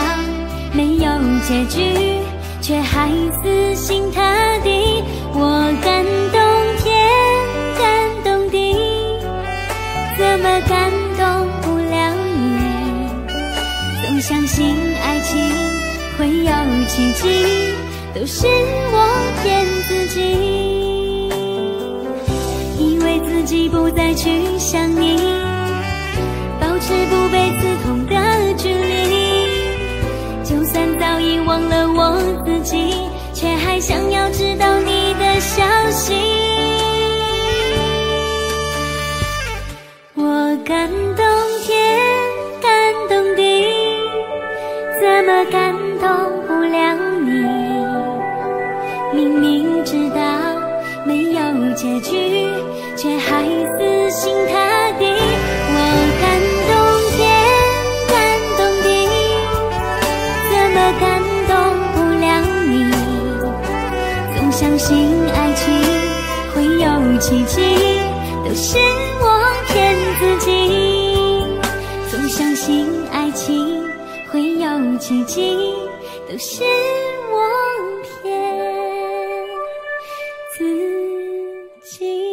结局，却还死心塌地。我感动天，感动地，怎么感动不了你？总相信爱情会有奇迹，都是我骗自己，以为自己不再去想你，保持不被刺痛的距离。就算早已忘了我自己，却还想要知道你的消息。我感动天，感动地，怎么感动不了你？明明知道没有结局，却还死心塌地。我感动天，感动地，怎么感动不了你？总相信爱情会有奇迹，都是我骗自己。总相信爱情会有奇迹，都是我骗自己。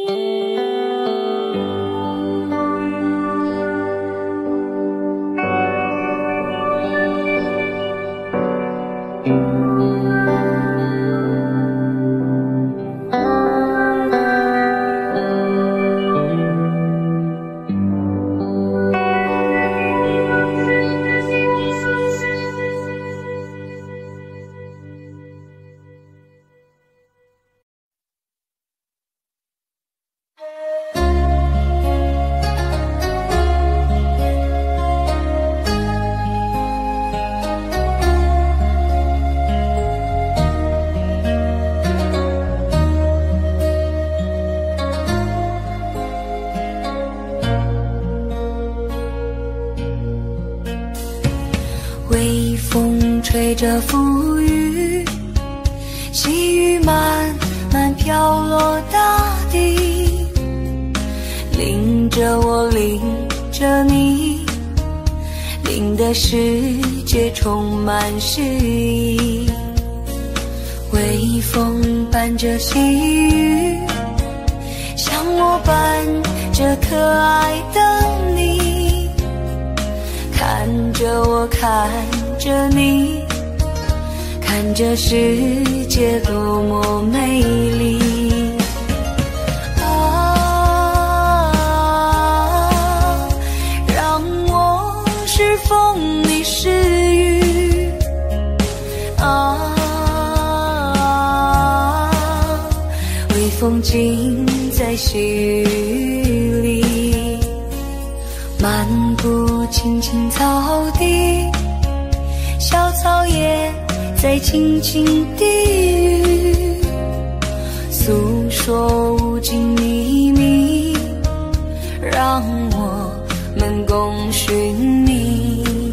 微风吹着浮雨，细雨慢慢飘落大地，淋着我，淋着你，淋的世界充满诗意。微风伴着细雨，像我伴着可爱的你，看着我，看着你，看着世界多么美丽。啊，让我是风，你是雨。啊，微风尽在细雨里，漫步青青草地，小草也在轻轻低语，诉说无尽秘密，让我们共寻觅。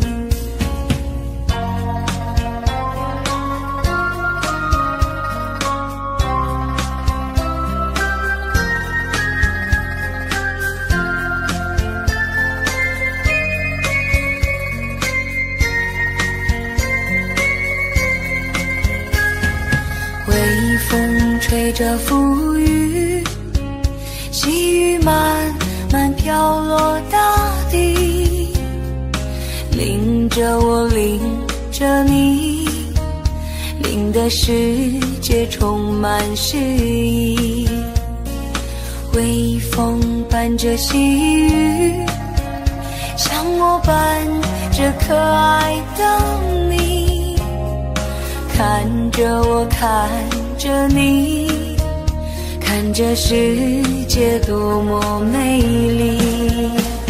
微风吹着浮雨，细雨慢慢飘落大地，淋着我，淋着你，淋的世界充满诗意。微风伴着细雨，像我伴着可爱的你，看着我，看着你，看着世界多么美丽。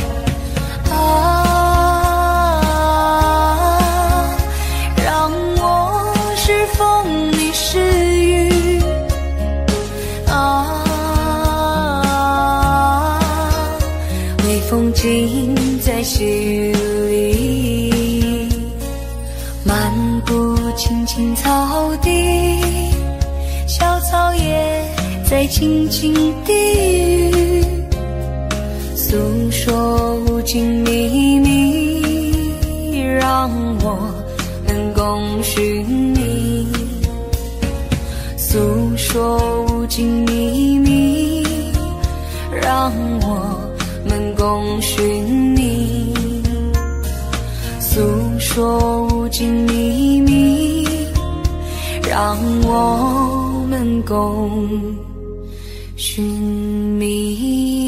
啊，让我是风，你是雨。啊，微风尽在细雨里，漫步青青草地，小草也在轻轻低语，诉说无尽秘密，让我能共共寻觅，诉说无尽秘密，让我们共寻觅，诉说无尽秘密，让我们共寻觅。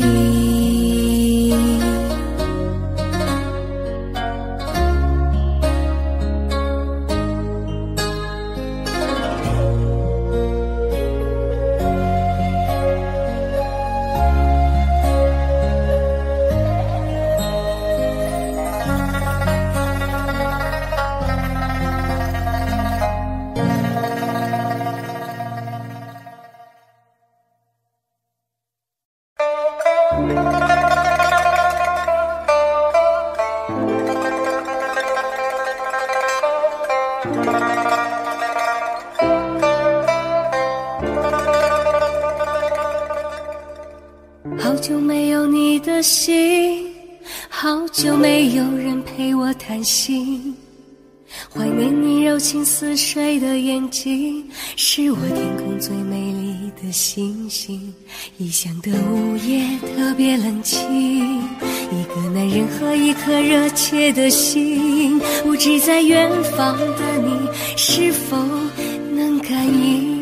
好久没有你的信，好久没有人陪我谈心，怀念你柔情似水的眼睛，是我天空最美丽的星星。异乡的午夜特别冷清，一个男人和一颗热切的心，不知在远方的你是否能感应。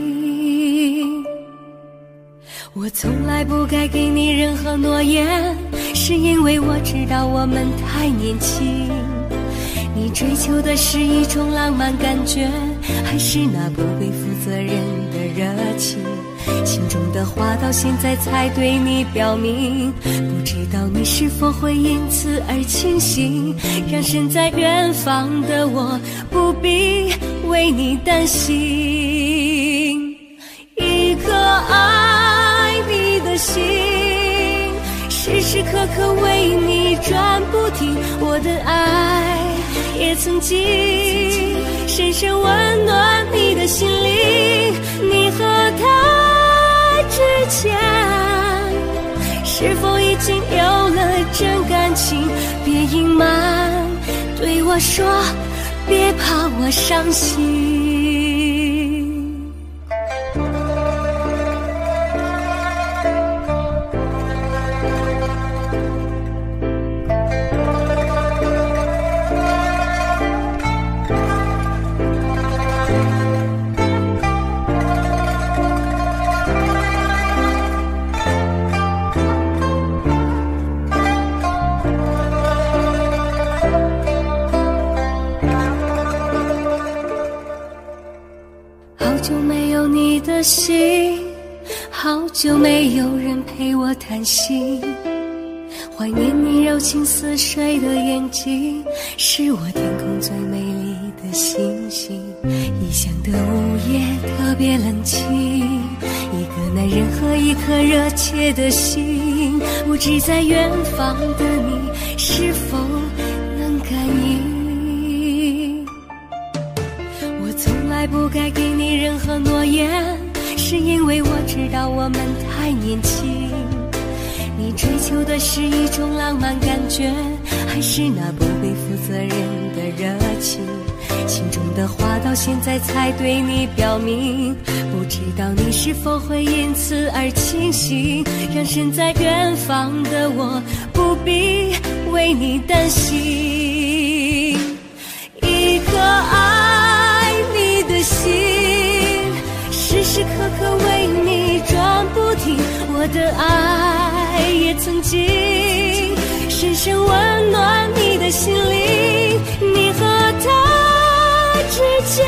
我从来不该给你任何诺言，是因为我知道我们太年轻。你追求的是一种浪漫感觉，还是那不被负责任的热情？心中的话到现在才对你表明，不知道你是否会因此而清醒，让身在远方的我不必为你担心。一颗爱你的心，时时刻刻为你转不停，我的爱也曾经深深温暖你的心灵。你和他之间是否已经有了真感情？别隐瞒，对我说，别怕我伤心。心，好久没有人陪我谈心，怀念你柔情似水的眼睛，是我天空最美丽的星星。异乡的午夜特别冷清，一个男人和一颗热切的心，不知在远方的你是否能感应。我从来不该给你任何诺言，是因为我知道我们太年轻。你追求的是一种浪漫感觉，还是那不被负责任的热情？心中的话到现在才对你表明，不知道你是否会因此而清醒，让身在远方的我不必为你担心。一颗爱你的心，时时刻刻为你转不停，我的爱也曾经深深温暖你的心灵。你和他之间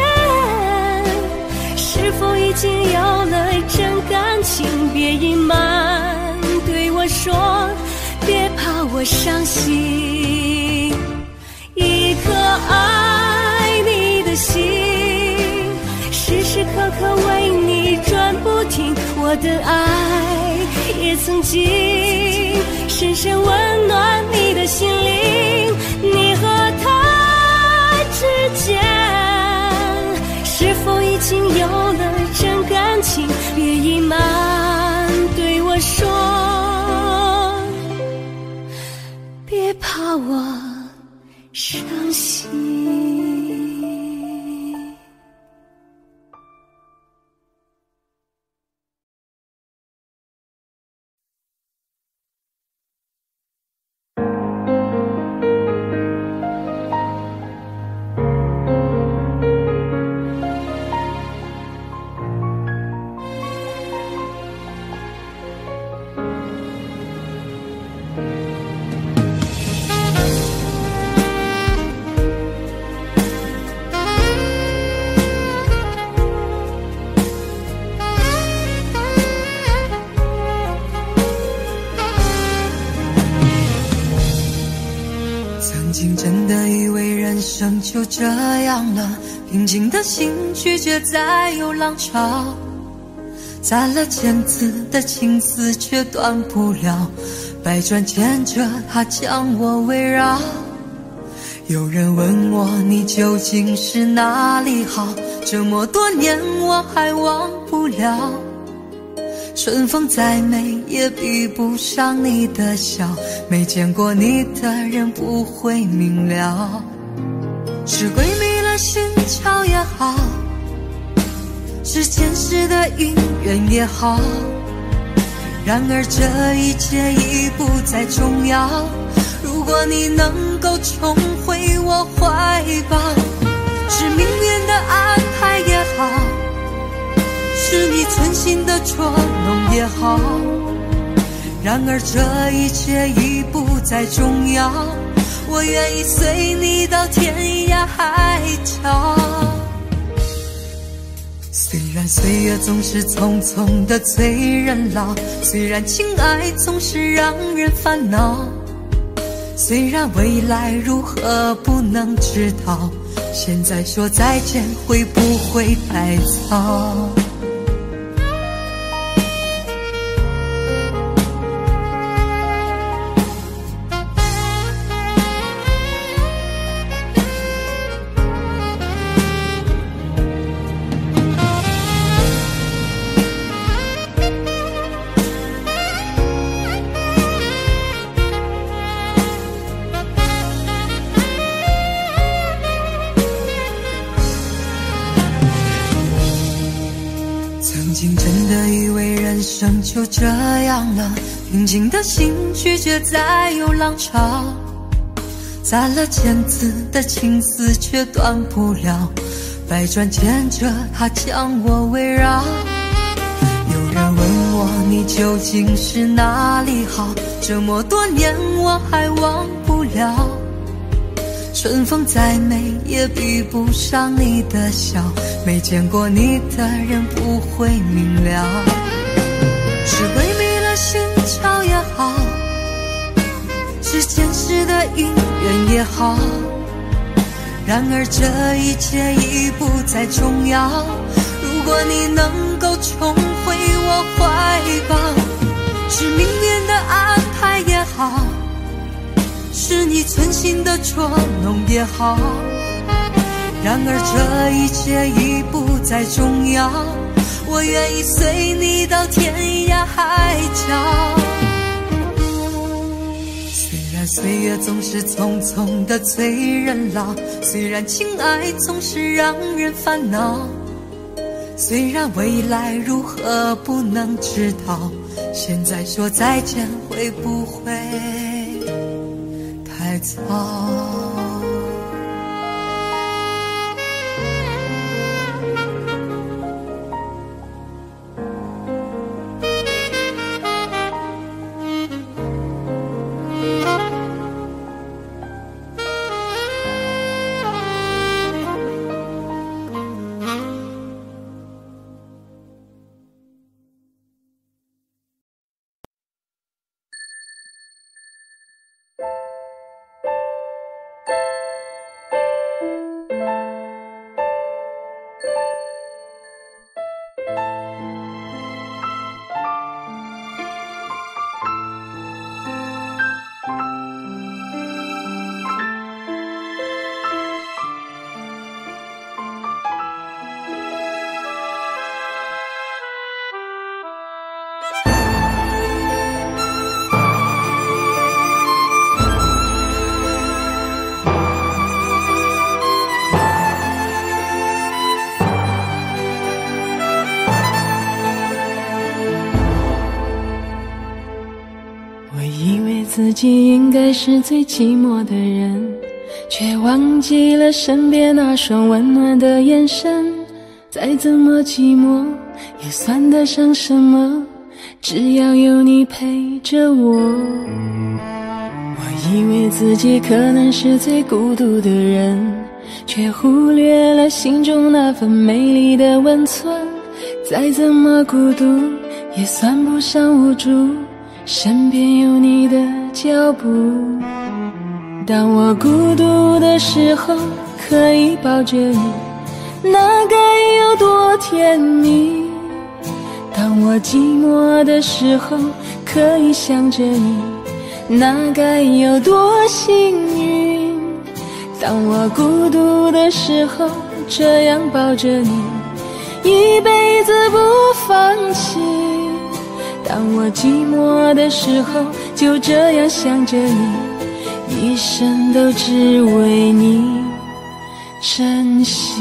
是否已经有了真感情？别隐瞒，对我说，别怕我伤心。一颗爱你的心，时时刻刻为你转不停，我的爱也曾经深深温暖你的心灵。你和他之间是否已经有了真感情？别隐瞒，对我说，别怕我伤心。 就这样了，平静的心拒绝再有浪潮，攒了千次的情丝却断不了，百转千折它将我围绕。有人问我你究竟是哪里好，这么多年我还忘不了。春风再美也比不上你的笑，没见过你的人不会明了。是鬼迷了心窍也好，是前世的因缘也好，然而这一切已不再重要。如果你能够重回我怀抱，是命运的安排也好，是你存心的捉弄也好，然而这一切已不再重要。我愿意随你到天涯海角。虽然岁月总是匆匆的催人老，虽然情爱总是让人烦恼，虽然未来如何不能知道，现在说再见会不会太早？就这样了，平静的心拒绝再有浪潮，攒了千次的情丝却断不了，百转千折它将我围绕。有人问我你究竟是哪里好，这么多年我还忘不了。春风再美也比不上你的笑，没见过你的人不会明了。是鬼迷了心窍也好，是前世的因缘也好，然而这一切已不再重要。如果你能够重回我怀抱，是命运的安排也好，是你存心的捉弄也好，然而这一切已不再重要。我愿意随你到天涯海角。虽然岁月总是匆匆的催人老，虽然情爱总是让人烦恼，虽然未来如何不能知道，现在说再见会不会太早？ 自己应该是最寂寞的人，却忘记了身边那双温暖的眼神。再怎么寂寞也算得上什么，只要有你陪着我。我以为自己可能是最孤独的人，却忽略了心中那份美丽的温存。再怎么孤独也算不上无助，身边有你的脚步。当我孤独的时候， 可以抱着你，那该有多甜蜜。当我寂寞的时候可以想着你，那该有多幸运。当我孤独的时候这样抱着你，一辈子不放弃。当我寂寞的时候就这样想着你，一生都只为你珍惜。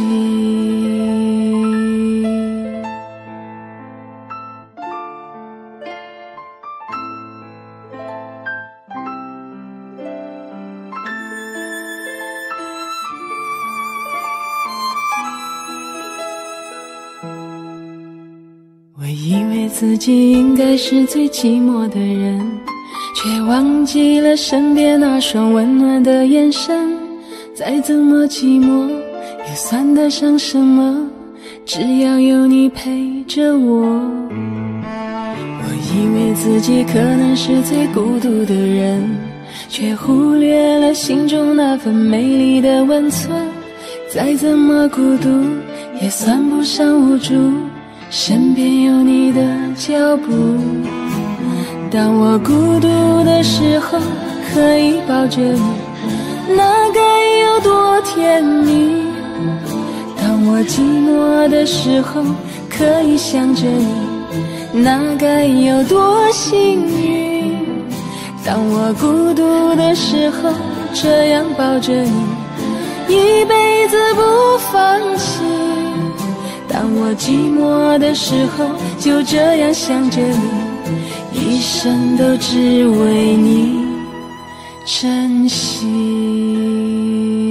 我以为自己应该是最寂寞的人，却忘记了身边那双温暖的眼神。再怎么寂寞又算得上什么，只要有你陪着我。我以为自己可能是最孤独的人，却忽略了心中那份美丽的温存。再怎么孤独也算不上无助，身边有你的脚步。当我孤独的时候可以抱着你，那该有多甜蜜。当我寂寞的时候可以想着你，那该有多幸运。当我孤独的时候这样抱着你，一辈子不放弃。当我寂寞的时候就这样想着你，一生都只为你珍惜。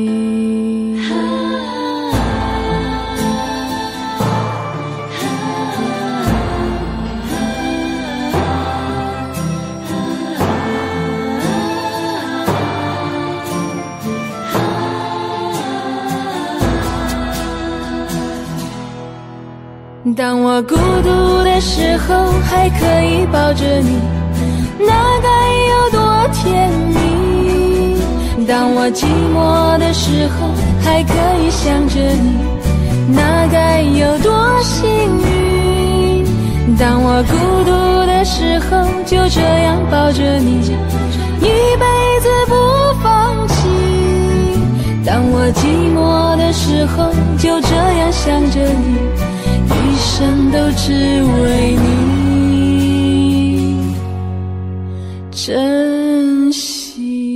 当我孤独的时候还可以抱着你，那该有多甜蜜。当我寂寞的时候还可以想着你，那该有多幸运。当我孤独的时候就这样抱着你，一辈子不放弃。当我寂寞的时候就这样想着你，一生都只为你珍惜。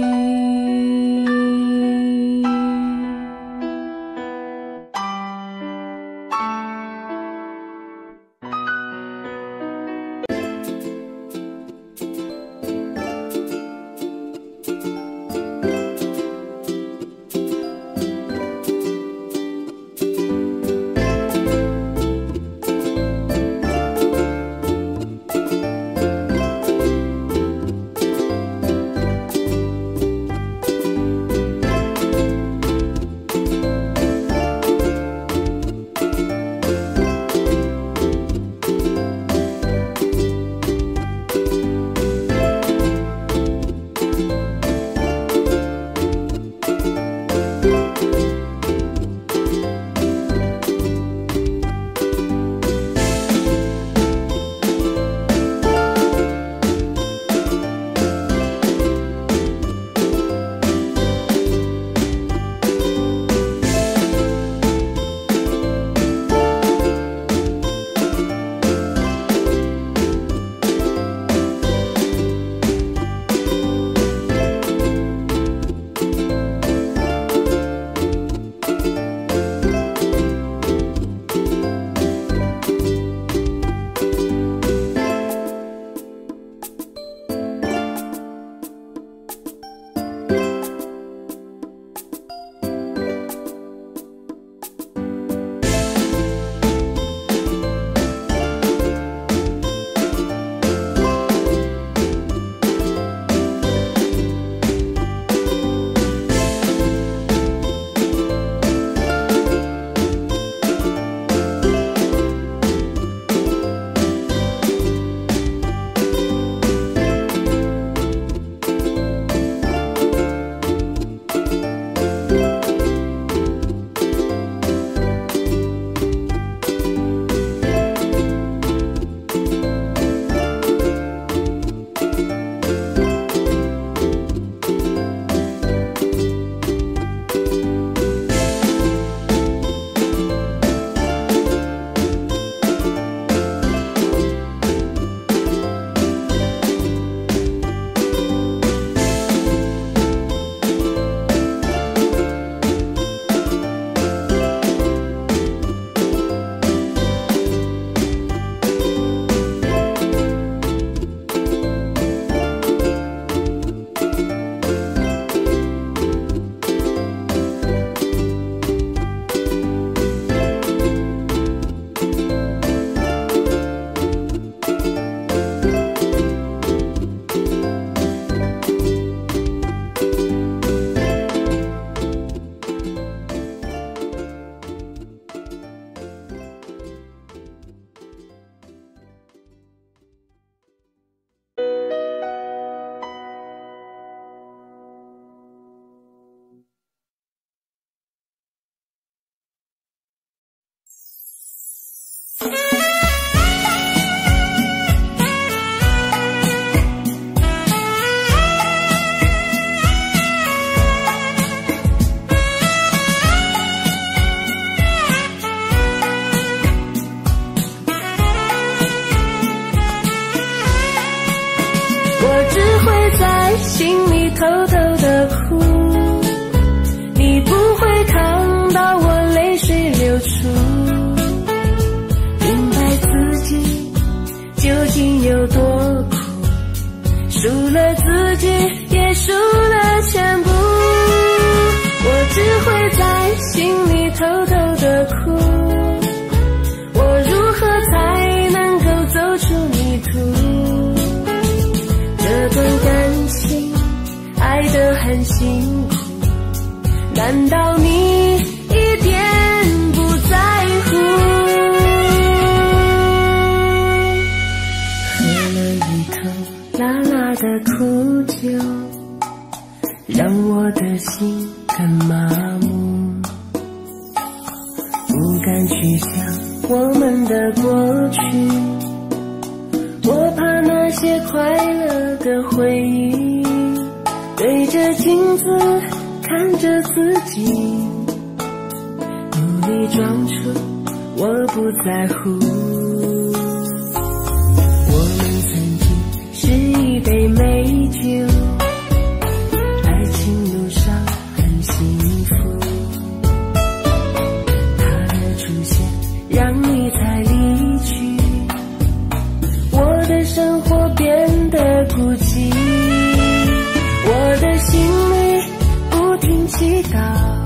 心里偷偷的哭，你不会看到我泪水流出，明白自己究竟有多苦，输了自己也输了全部，我只会在心里偷偷的哭，我如何才能够走出迷途，这段感情爱得很辛苦，难道你一点不在乎？喝了一口辣辣的苦酒，让我的心更麻木，不敢去想我们的过去，我怕那些快乐的回忆，对着镜子看着自己，努力装出我不在乎。我们曾经是一杯美酒，爱情路上很幸福，他的出现让你才离去，我的生活变得孤寂，我的心里不停祈祷，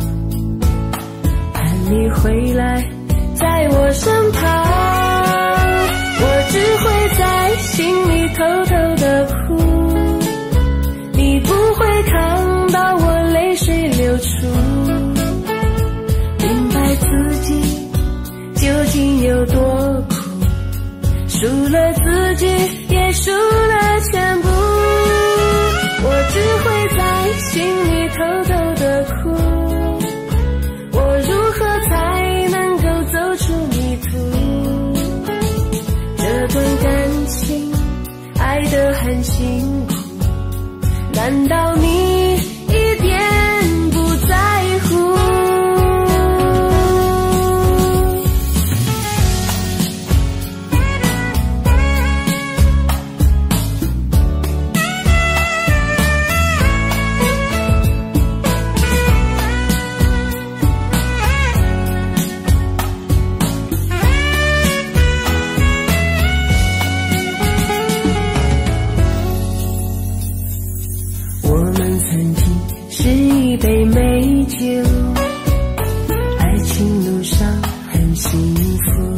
盼你回来在我身旁，我只会在心里偷偷的哭，你不会看到我泪水流出，明白自己究竟有多苦，输了自己也输了全部，我只会在心里偷偷的哭，我如何才能够走出迷途，这段感情爱得很辛苦，难道你一点不在乎？一杯美酒，爱情路上很幸福，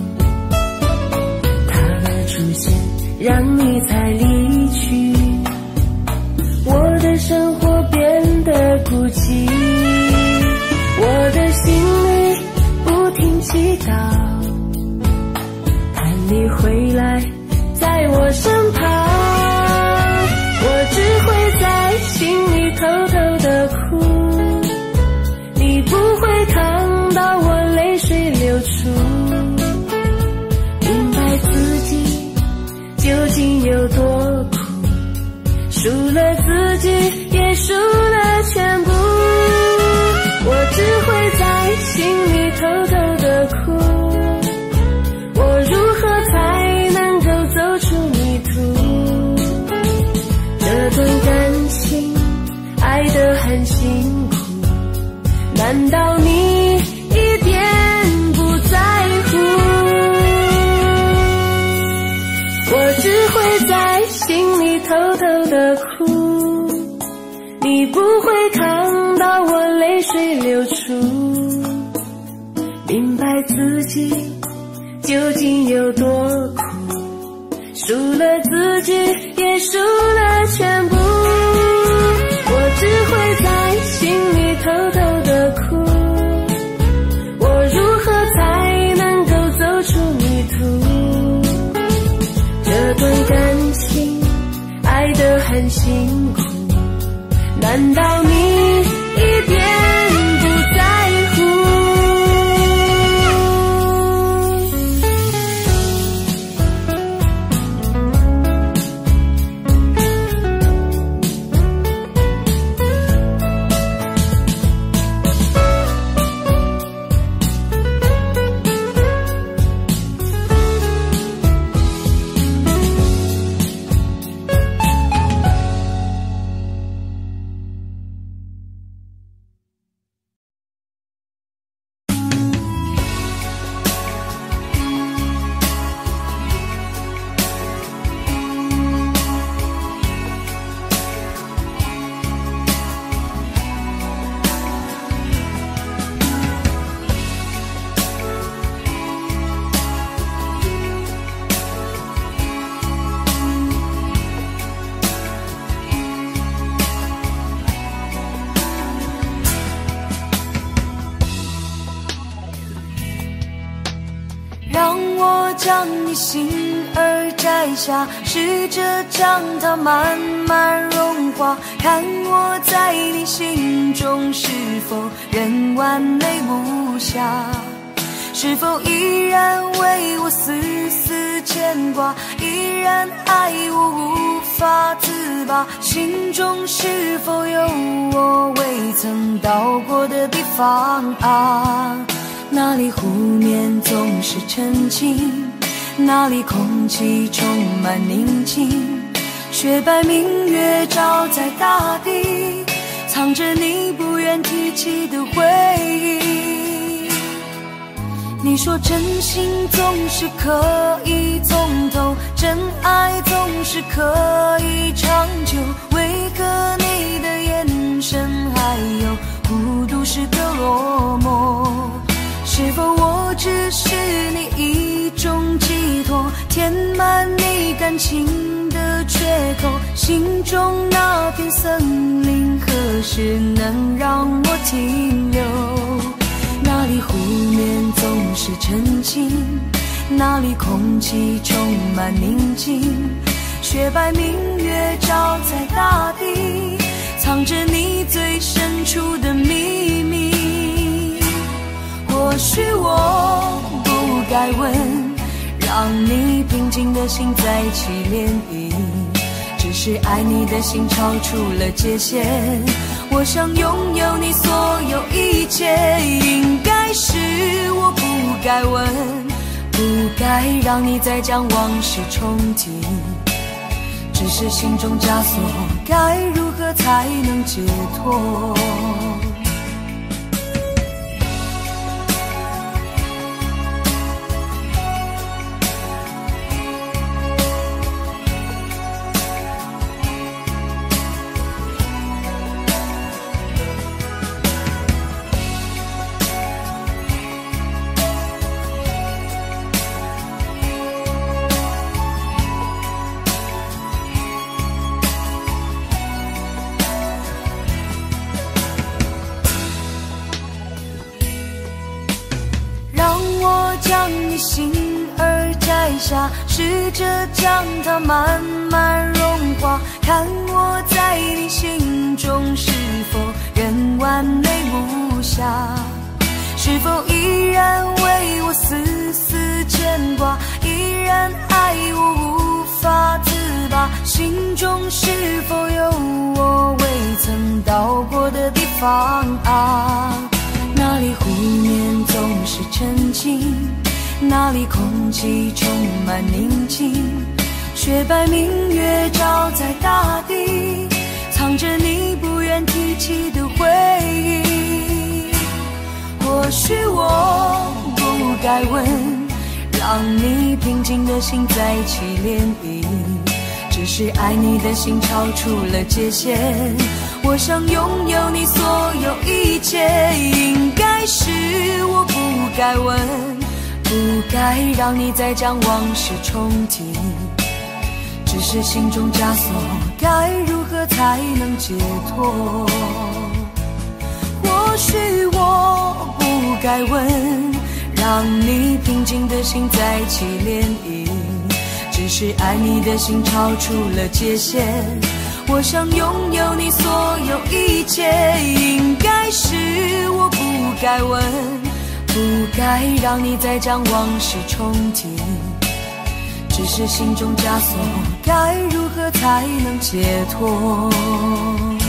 他的出现让你才离去，我的生活变得孤寂，我的心里不停祈祷，盼你回来在我身旁，我只会在心里偷偷的哭，你不会看到我泪水流出，明白自己究竟有多苦，输了自己也输了全部，我只会在心里偷偷的哭，我如何才能够走出迷途，这段感情爱得很辛苦，难道你一点不在乎？我只会在心里偷偷的哭，你不会看到我泪水流出，明白自己究竟有多苦，输了自己也输了全部，我只会在心里偷偷的哭，我如何才能够走出迷途，这段感情爱得很辛苦，难道你一点不在乎？ 让我将你心儿摘下，试着将它慢慢融化，看我在你心中是否仍完美无瑕，是否依然为我丝丝牵挂，依然爱我无法自拔，心中是否有我未曾到过的地方啊？那里湖面总是沉静，那里空气充满宁静，雪白明月照在大地，藏着你不愿提起的回忆。你说真心总是可以从头，真爱总是可以长久，为何你的眼神还有孤独时的落寞？是否我只是你一种寄托，填满你感情的缺口？心中那片森林何时能让我停留？那里湖面总是沉静，那里空气充满宁静，雪白明月照在大地，藏着你最深处的秘密。或许我不该问，让你平静的心再起涟漪，只是爱你的心超出了界限，我想拥有你所有一切。应该是我不该问，不该让你再将往事重提，只是心中枷锁，该如何才能解脱？将你心儿摘下，试着将它慢慢融化，看我在你心中是否仍完美无瑕，是否依然为我丝丝牵挂，依然爱我无法自拔，心中是否有我未曾到过的地方啊？那里湖面总是沉静，那里空气充满宁静，雪白明月照在大地，藏着你不愿提起的回忆。或许我不该问，让你平静的心再起涟漪，只是爱你的心超出了界限，我想拥有你所有一切。应该是我不该问，不该让你再将往事重提，只是心中枷锁，该如何才能解脱？或许我不该问，让你平静的心再起涟漪，只是爱你的心超出了界限，我想拥有你所有一切。应该是我不该问，不该让你再将往事重提，只是心中枷锁，该如何才能解脱？